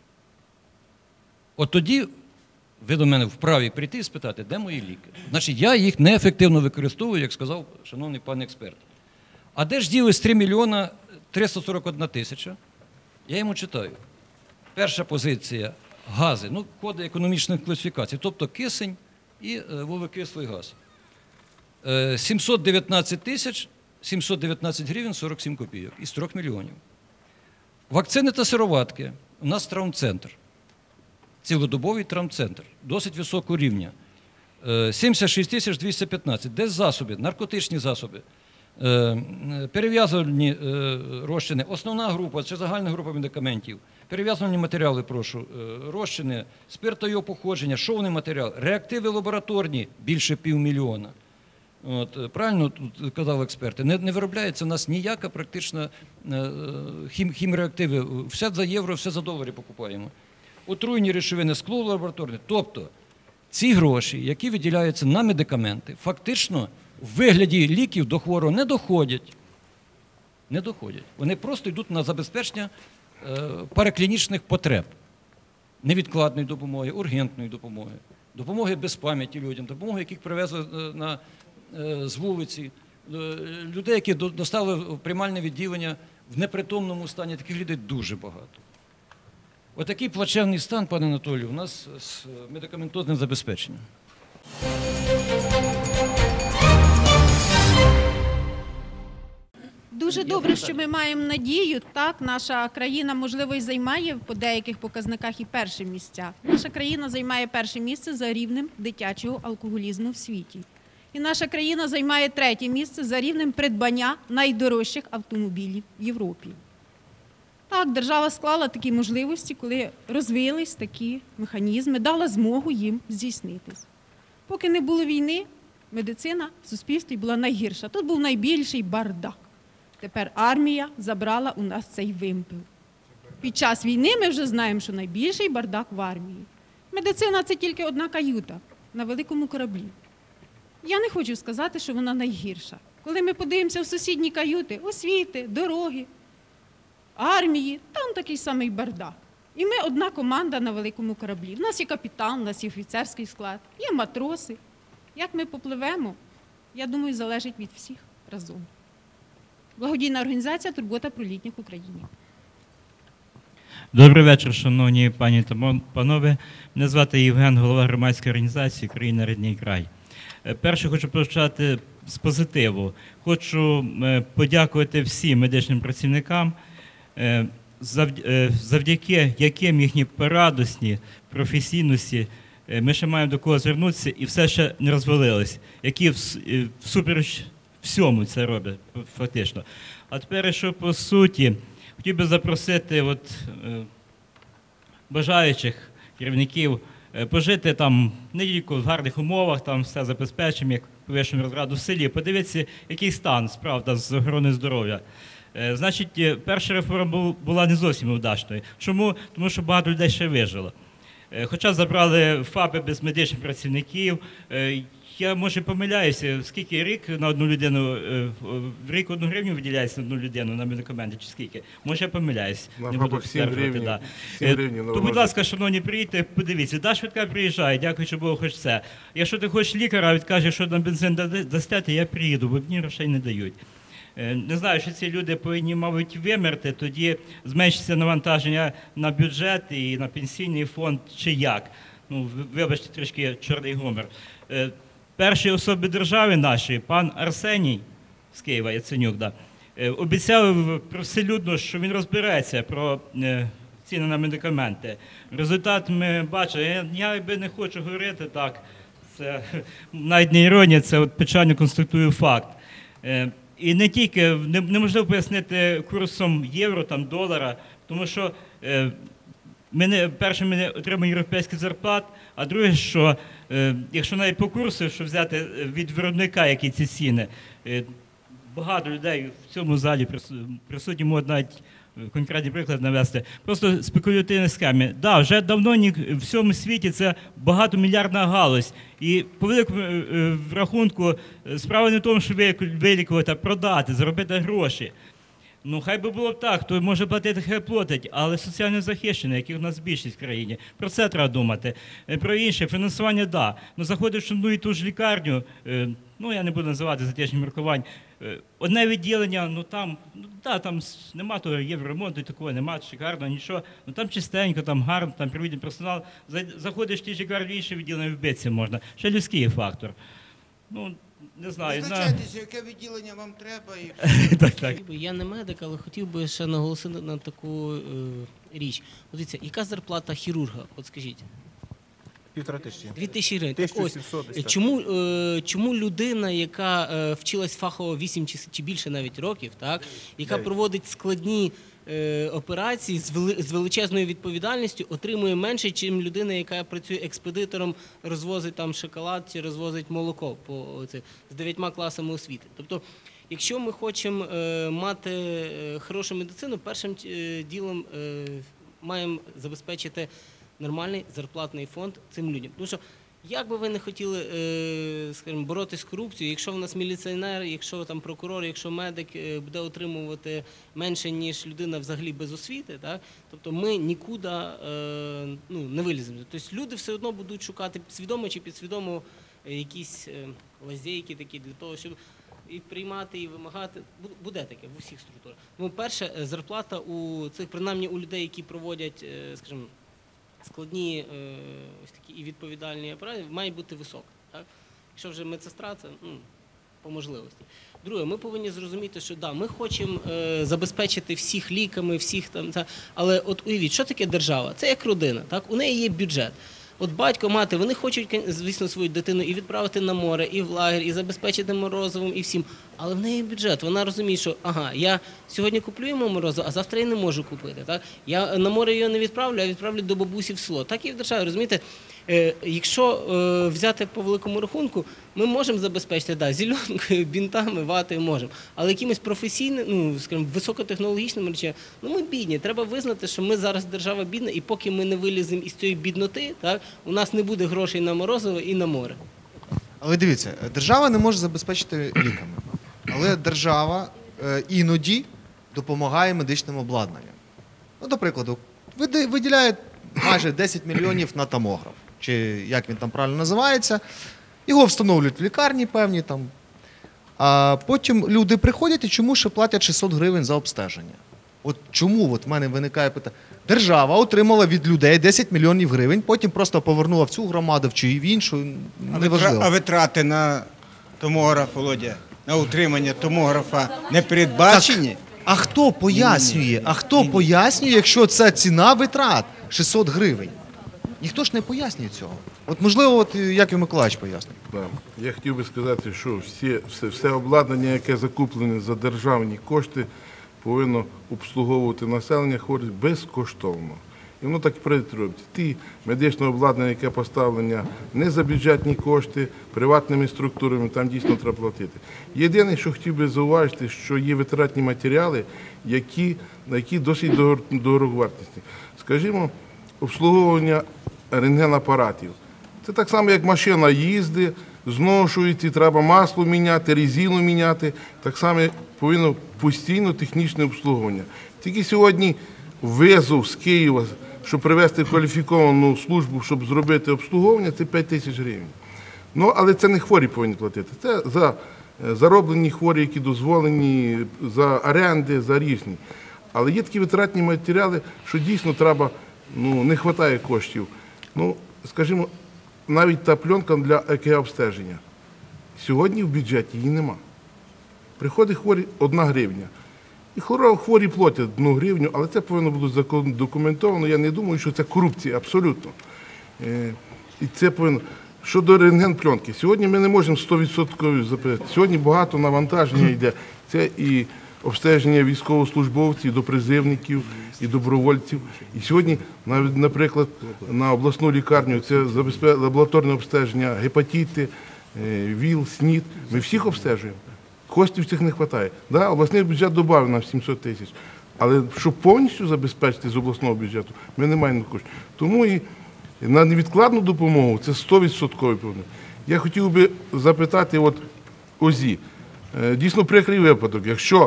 От тоді ви до мене вправі прийти і спитати, де мої ліки? Значить, я їх неефективно використовую, як сказав шановний пан експерт. А де ж ділись три мільйона триста сорок одна тисяча? Я йому читаю. Перша позиція – гази, ну, коди економічних класифікацій, тобто кисень і е, вуглекислий газ. Е, сімсот дев'ятнадцять тисяч сімсот дев'ятнадцять гривень сорок сім копійок із трьох мільйонів. Вакцини та сироватки. У нас травмцентр. Цілодобовий травмцентр. Досить високого рівня. Е, сімдесят шість тисяч двісті п'ятнадцять. Десь засоби, наркотичні засоби. Перев'язувальні розчини, основна група, це загальна група медикаментів, перев'язувальні матеріали, прошу, розчини, спирт та його походження, шовний матеріал, реактиви лабораторні, більше півмільйона. От, правильно тут казали експерти, не, не виробляється у нас ніяка практично хім, хімреактиви, все за євро, все за долари покупаємо. Отруйні речовини, скло лабораторне. Тобто ці гроші, які виділяються на медикаменти, фактично в вигляді ліків до хворого не доходять. Не доходять. Вони просто йдуть на забезпечення е, параклінічних потреб. Невідкладної допомоги, ургентної допомоги, допомоги без пам'яті людям, допомоги, яких привезли на, е, з вулиці, е, людей, які до, доставили в приймальне відділення в непритомному стані, таких людей дуже багато. Отакий плачевний стан, пане Анатолію, у нас з медикаментозним забезпеченням. Дуже добре, що ми маємо надію. Так, наша країна, можливо, і займає по деяких показниках і перше місця. Наша країна займає перше місце за рівнем дитячого алкоголізму в світі. І наша країна займає третє місце за рівнем придбання найдорожчих автомобілів в Європі. Так, держава склала такі можливості, коли розвились такі механізми, дала змогу їм здійснитись. Поки не було війни, медицина в суспільстві була найгірша. Тут був найбільший бардак. Тепер армія забрала у нас цей вимпел. Під час війни ми вже знаємо, що найбільший бардак в армії. Медицина – це тільки одна каюта на великому кораблі. Я не хочу сказати, що вона найгірша. Коли ми подивимося в сусідні каюти, освіти, дороги, армії, там такий самий бардак. І ми одна команда на великому кораблі. У нас є капітан, у нас є офіцерський склад, є матроси. Як ми попливемо, я думаю, залежить від всіх разом. Благодійна організація «Турбота про літніх в Україні». Добрий вечір, шановні пані та панове. Мене звати Євген, голова громадської організації «Україна. Рідний край». Перше, хочу почати з позитиву. Хочу подякувати всім медичним працівникам е, завд- е, завдяки яким їхні порадості, професійності, е, ми ще маємо до кого звернутися і все ще не розвалилось, які вс- е, всупереч всьому це роблять фактично. А тепер, що по суті, хотів би запросити от, е, бажаючих керівників е, пожити там не тільки в гарних умовах, там все забезпечимо, як повищену розраду в селі. Подивіться, який стан, справді, з охорони здоров'я. Е, Значить, е, перша реформа бу- була не зовсім удачною. Чому? Тому що багато людей ще вижило. Е, Хоча забрали ФАПи без медичних працівників. Е, Я, може, помиляюся, скільки рік на одну людину, е, в рік одну гривню виділяється на одну людину на медикаменти, чи скільки? Може, я помиляюсь. На не буду ФАПах сім стверджувати, гривень, да. сім Е, гривень на То, будь одного ласка, шановні, приїдьте, подивіться. Да, швидка приїжджає, дякуючи Богу, хоч це. Якщо ти хочеш лікаря, він каже, що на бензин даде- дасте, то я приїду, бо мені грошей не дають. Е, Не знаю, що ці люди повинні, мабуть, вимерти, тоді зменшиться навантаження на бюджет і на пенсійний фонд, чи як. Ну, ви- вибачте, трішки чорний гумор. Е, Перші особи держави нашої, пан Арсеній з Києва, Яценюк, да, е, обіцяв привселюдно, що він розбереться про е, ціни на медикаменти. Результат ми бачимо. Я, я якби не хочу говорити так, це навіть не іронія, це от печально констатую факт. Е, І не тільки, не- неможливо пояснити курсом євро, там, долара, тому що е, ми не, перше, ми не отримуємо європейський зарплат, а друге, що е, якщо навіть по курсу, що взяти е, від виробника, які ці ціни, е, багато людей в цьому залі прису- присутні, можуть навіть е, конкретний приклад навести, просто спекулятивні схеми. Так, да, вже давно ні, в всьому світі це багатомільярдна галузь. І по великому е, е, рахунку е, справа не в тому, що ви- вилікувати, а продати, заробити гроші. Ну, хай би було б так, хто може платити, хай платить, але соціально захищені, яких у нас більшість в країні. Про це треба думати. Е, Про інше, фінансування, да. Ну, заходиш в одну і ту ж лікарню, е, ну, я не буду називати затяжні міркувань, е, одне відділення, ну, там, ну, да, там с- нема того євроремонту і такого, нема шикарно, нічого, ну, там чистенько, там гарно, там привідний персонал. Зай- Заходиш в ті ж лікарні, в інше відділення, вбитися можна. Ще людський фактор. Ну, не знаю. на- Визначайтеся, яке відділення вам треба і Так, так. Я не медик, але хотів би ще наголосити на таку е, річ. От дивіться, яка зарплата хірурга? От скажіть. Півтора тисячі. Дві тисячі гривень. Так тисяча ось, сімсот десь так. чому, е, чому людина, яка е, вчилась фахово вісім чи, с- чи більше навіть років, так, яка Дев'ять. проводить складні е, операції з, вели, з величезною відповідальністю, отримує менше, ніж людина, яка працює експедитором, розвозить там шоколад чи розвозить молоко по оце, з дев'ятьма класами освіти. Тобто, якщо ми хочемо е, мати е, хорошу медицину, першим е, ділом е, маємо забезпечити нормальний зарплатний фонд цим людям. Тому що як би ви не хотіли, е, скажімо, боротися з корупцією, якщо в нас міліціонер, якщо там прокурор, якщо медик е, буде отримувати менше, ніж людина взагалі без освіти, так, тобто ми нікуди е, ну, не виліземо. Тобто люди все одно будуть шукати свідомо чи підсвідомо е, якісь е, лазейки такі для того, щоб і приймати, і вимагати. Бу- Буде таке в усіх структурах. Тому перше, е, зарплата у цих, принаймні у людей, які проводять, е, скажімо, складні е, ось такі і відповідальні апарати, має бути висока. Так? Якщо вже медсестра, це ну, по можливості. Друге, ми повинні зрозуміти, що да, ми хочемо е, забезпечити всіх ліками, всіх там, та, але от уявіть, що таке держава? Це як родина, так? У неї є бюджет. От батько, мати, вони хочуть, звісно, свою дитину і відправити на море, і в лагер, і забезпечити морозивом, і всім. Але в неї бюджет. Вона розуміє, що ага, я сьогодні куплю йому морозиво, а завтра я не можу купити. Так? Я на море його не відправлю, а відправлю до бабусі в село. Так і в державі, розумієте? Е, якщо е, взяти по великому рахунку, ми можемо забезпечити, да, зеленкою, бінтами, ватою можемо. Але якимось професійним, ну, скажімо, високотехнологічним речами, ну ми бідні. Треба визнати, що ми зараз держава бідна, і поки ми не виліземо із цієї бідноти, так, у нас не буде грошей на морозиво і на море. Але дивіться, держава не може забезпечити ліками. Але держава е, іноді допомагає медичним обладнанням. Ну, до прикладу, види- виділяє майже десять мільйонів на томограф, чи як він там правильно називається. Його встановлюють в лікарні певні там. А потім люди приходять і чому ще платять шістсот гривень за обстеження? От чому от в мене виникає питання? Держава отримала від людей десять мільйонів гривень, потім просто повернула в цю громаду чи в іншу, А, неважливо. витра- а витрати на томограф, Володя, на утримання томографа не передбачені? А хто пояснює? А хто пояснює, якщо це ціна витрат шістсот гривень? Ніхто ж не пояснює цього. От можливо, от Яків Миколаївич пояснить. Да. Я хотів би сказати, що всі, все, все обладнання, яке закуплене за державні кошти, повинно обслуговувати населення хворих безкоштовно. І воно так і робиться. Ті медичне обладнання, яке поставлення не за бюджетні кошти, приватними структурами, там дійсно треба платити. Єдине, що хотів би зауважити, що є витратні матеріали, які, які досить дороговартісні. Скажімо, обслуговування рентгенапаратів. Це так само, як машина їздить, зношується, треба масло міняти, резину міняти. Так само повинно постійно технічне обслуговування. Тільки сьогодні визов з Києва, щоб привезти кваліфіковану службу, щоб зробити обслуговування, це п'ять тисяч гривень. Ну, але це не хворі повинні платити. Це за зароблені хворі, які дозволені, за оренди, за різні. Але є такі витратні матеріали, що дійсно треба, ну, не вистачає коштів. Ну, скажімо, навіть та пленка для е ка ге-обстеження. Сьогодні в бюджеті її нема. Приходить хворі одна гривня. І хворі платять одну гривню, але це повинно бути документовано. Я не думаю, що це корупція, абсолютно. І це повинно. Щодо рентген-пленки. Сьогодні ми не можемо сто відсотків запитати. Сьогодні багато навантаження йде. Це і обстеження військовослужбовців, і допризивників, і добровольців. І сьогодні, навіть, наприклад, на обласну лікарню це лабораторне обстеження гепатити, ВІЛ, СНІД. Ми всіх обстежуємо. Коштів цих не вистачає. Да, обласний бюджет додав нам сімсот тисяч, але щоб повністю забезпечити з обласного бюджету, ми не маємо коштів. Тому і на невідкладну допомогу це сто відсотків. Я хотів би запитати, от ОЗІ. Дійсно прикрий випадок, якщо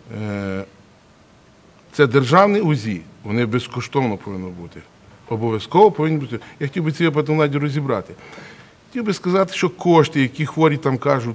це державний УЗІ, вони безкоштовно повинні бути. Обов'язково повинні бути. Я хотів би ці випадки навіть розібрати. Хотів би сказати, що кошти, які хворі там кажуть,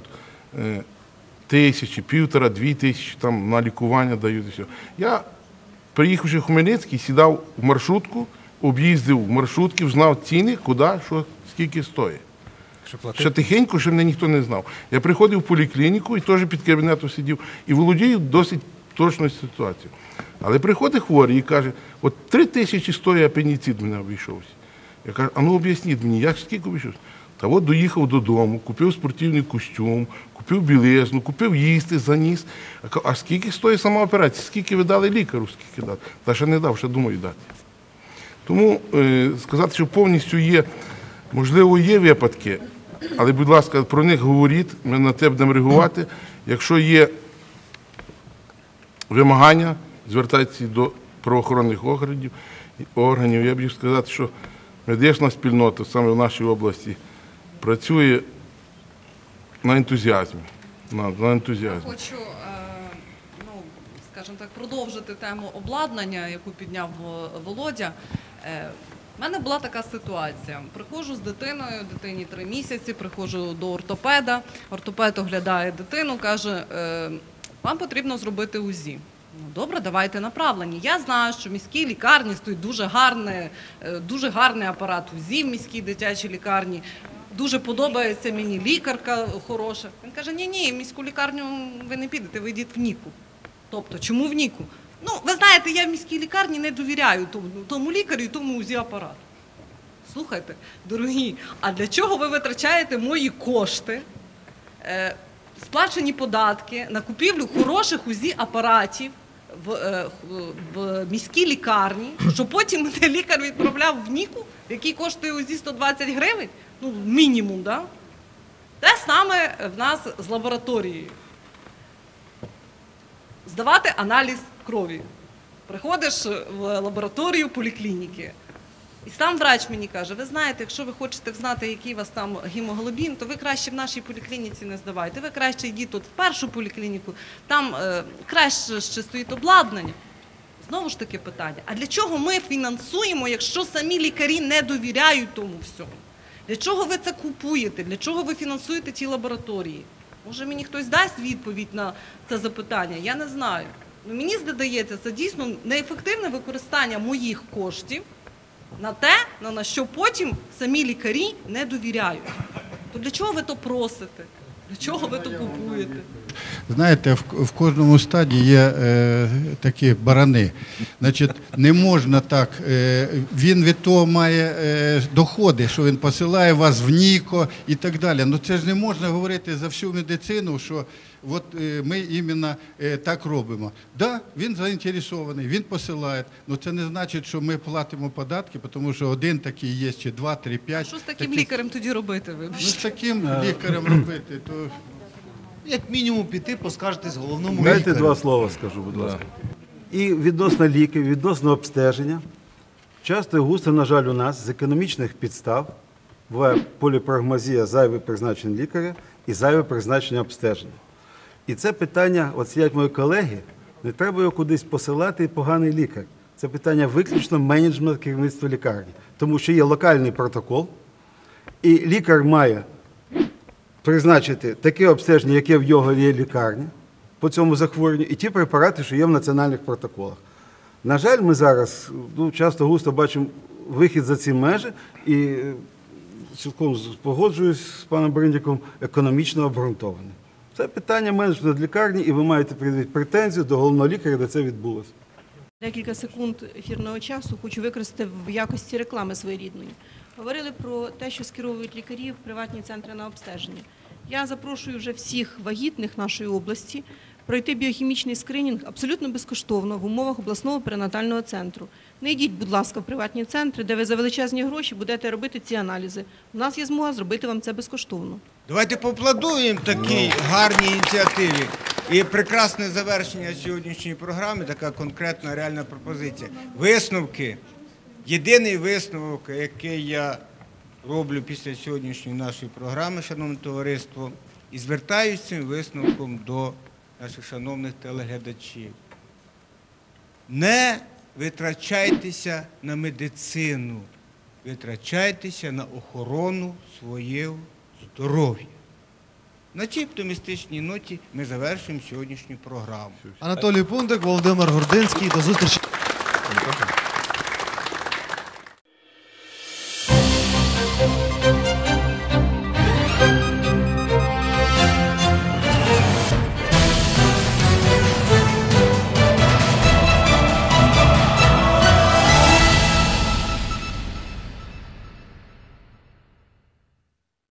тисячі, півтора, дві тисячі там на лікування дають і все. Я, приїхавши в Хмельницький, сідав в маршрутку, об'їздив маршрутків, знав ціни, куди, що, скільки стоїть. Ще тихенько, щоб мене ніхто не знав. Я приходив в поліклініку і теж під кабінетом сидів і володію досить точною ситуацією. Але приходить хворий і каже, от три тисячі стоїть апендицит мене обійшовся. Я кажу, а ну об'ясніть мені, як скільки обійшовся? Та от доїхав додому, купив спортивний костюм, купив білизну, купив їсти, заніс. А скільки стоїть сама операція? Скільки ви дали лікарю? Скільки дати? Та ще не дав, ще думаю дати. Тому е, сказати, що повністю є, можливо, є випадки, але, будь ласка, про них говоріть, ми на те будемо реагувати. Якщо є вимагання, звертайтеся до правоохоронних органів. органів. Я б хотів сказати, що медична спільнота саме в нашій області працює на ентузіазмі. На, на ентузіазмі. Хочу, ну, скажімо так, продовжити тему обладнання, яку підняв Володя. У мене була така ситуація. Приходжу з дитиною, дитині три місяці, приходжу до ортопеда, ортопед оглядає дитину, каже, вам потрібно зробити УЗІ. Ну, добре, давайте направлення. Я знаю, що в міській лікарні стоїть дуже гарний, дуже гарний апарат УЗІ в міській дитячій лікарні. Дуже подобається мені лікарка хороша. Він каже, ні-ні, в міську лікарню ви не підете, ви йдіть в НІКу. Тобто, чому в НІКу? Ну, ви знаєте, я в міській лікарні не довіряю тому, тому лікарю і тому УЗІ-апарату. Слухайте, дорогі, а для чого ви витрачаєте мої кошти, е, сплачені податки на купівлю хороших УЗІ-апаратів в, е, в міській лікарні, що потім мене лікар відправляв в НІКу, який коштує УЗІ сто двадцять гривень? Ну, мінімум, да? Те саме в нас з лабораторією. Здавати аналіз крові. Приходиш в лабораторію поліклініки, і сам врач мені каже, ви знаєте, якщо ви хочете знати, який у вас там гемоглобін, то ви краще в нашій поліклініці не здавайте. Ви краще йдіть тут в першу поліклініку, там е, краще ще стоїть обладнання. Знову ж таки питання, а для чого ми фінансуємо, якщо самі лікарі не довіряють тому всьому? Для чого ви це купуєте? Для чого ви фінансуєте ті лабораторії? Може мені хтось дасть відповідь на це запитання? Я не знаю. Ну, мені здається, це дійсно неефективне використання моїх коштів на те, на що потім самі лікарі не довіряють. То для чого ви то просите? Для чого ви то купуєте? знаєте, в, в кожному стаді є е, такі барани. Значить, не можна так, е, він від того має е, доходи, що він посилає вас в НІКО і так далі. Ну це ж не можна говорити за всю медицину, що от е, ми іменно е, так робимо. Так, да, він заінтересований, він посилає, але це не значить, що ми платимо податки, тому що один такий є, чи два, три, п'ять. Що з таким таких... лікарем тоді робити, Ну, вибачте? з таким лікарем робити, то... Як мінімум піти, поскаржитись головному Дайте лікарю. два слова скажу, будь ласка. І відносно ліків, відносно обстеження. Часто і густо, на жаль, у нас з економічних підстав буває поліпрагмазія, зайве призначення лікаря і зайве призначення обстеження. І це питання, от сидять мої колеги, не треба його кудись посилати і поганий лікар. Це питання виключно менеджменту керівництва лікарні. Тому що є локальний протокол, і лікар має призначити таке обстеження, яке в його є лікарні по цьому захворюванню, і ті препарати, що є в національних протоколах. На жаль, ми зараз ну, часто густо бачимо вихід за ці межі і цілком погоджуюсь з паном Бриндіком, економічно обґрунтований. Це питання менеджменту лікарні, і ви маєте претензію до головного лікаря, де це відбулося. Декілька секунд ефірного часу хочу використати в якості реклами своєрідної. Говорили про те, що скеровують лікарів в приватні центри на обстеження. Я запрошую вже всіх вагітних нашої області пройти біохімічний скринінг абсолютно безкоштовно в умовах обласного перинатального центру. Не йдіть, будь ласка, в приватні центри, де ви за величезні гроші будете робити ці аналізи. У нас є змога зробити вам це безкоштовно. Давайте поаплодуємо такій гарній ініціативі. І прекрасне завершення сьогоднішньої програми, така конкретна реальна пропозиція. Висновки. Єдиний висновок, який я роблю після сьогоднішньої нашої програми, шановне товариство, і звертаюся з цим висновком до наших шановних телеглядачів. Не витрачайтеся на медицину, витрачайтеся на охорону свого здоров'я. На цій оптимістичній ноті ми завершуємо сьогоднішню програму. Анатолій Пундик, Володимир Гординський. До зустрічі.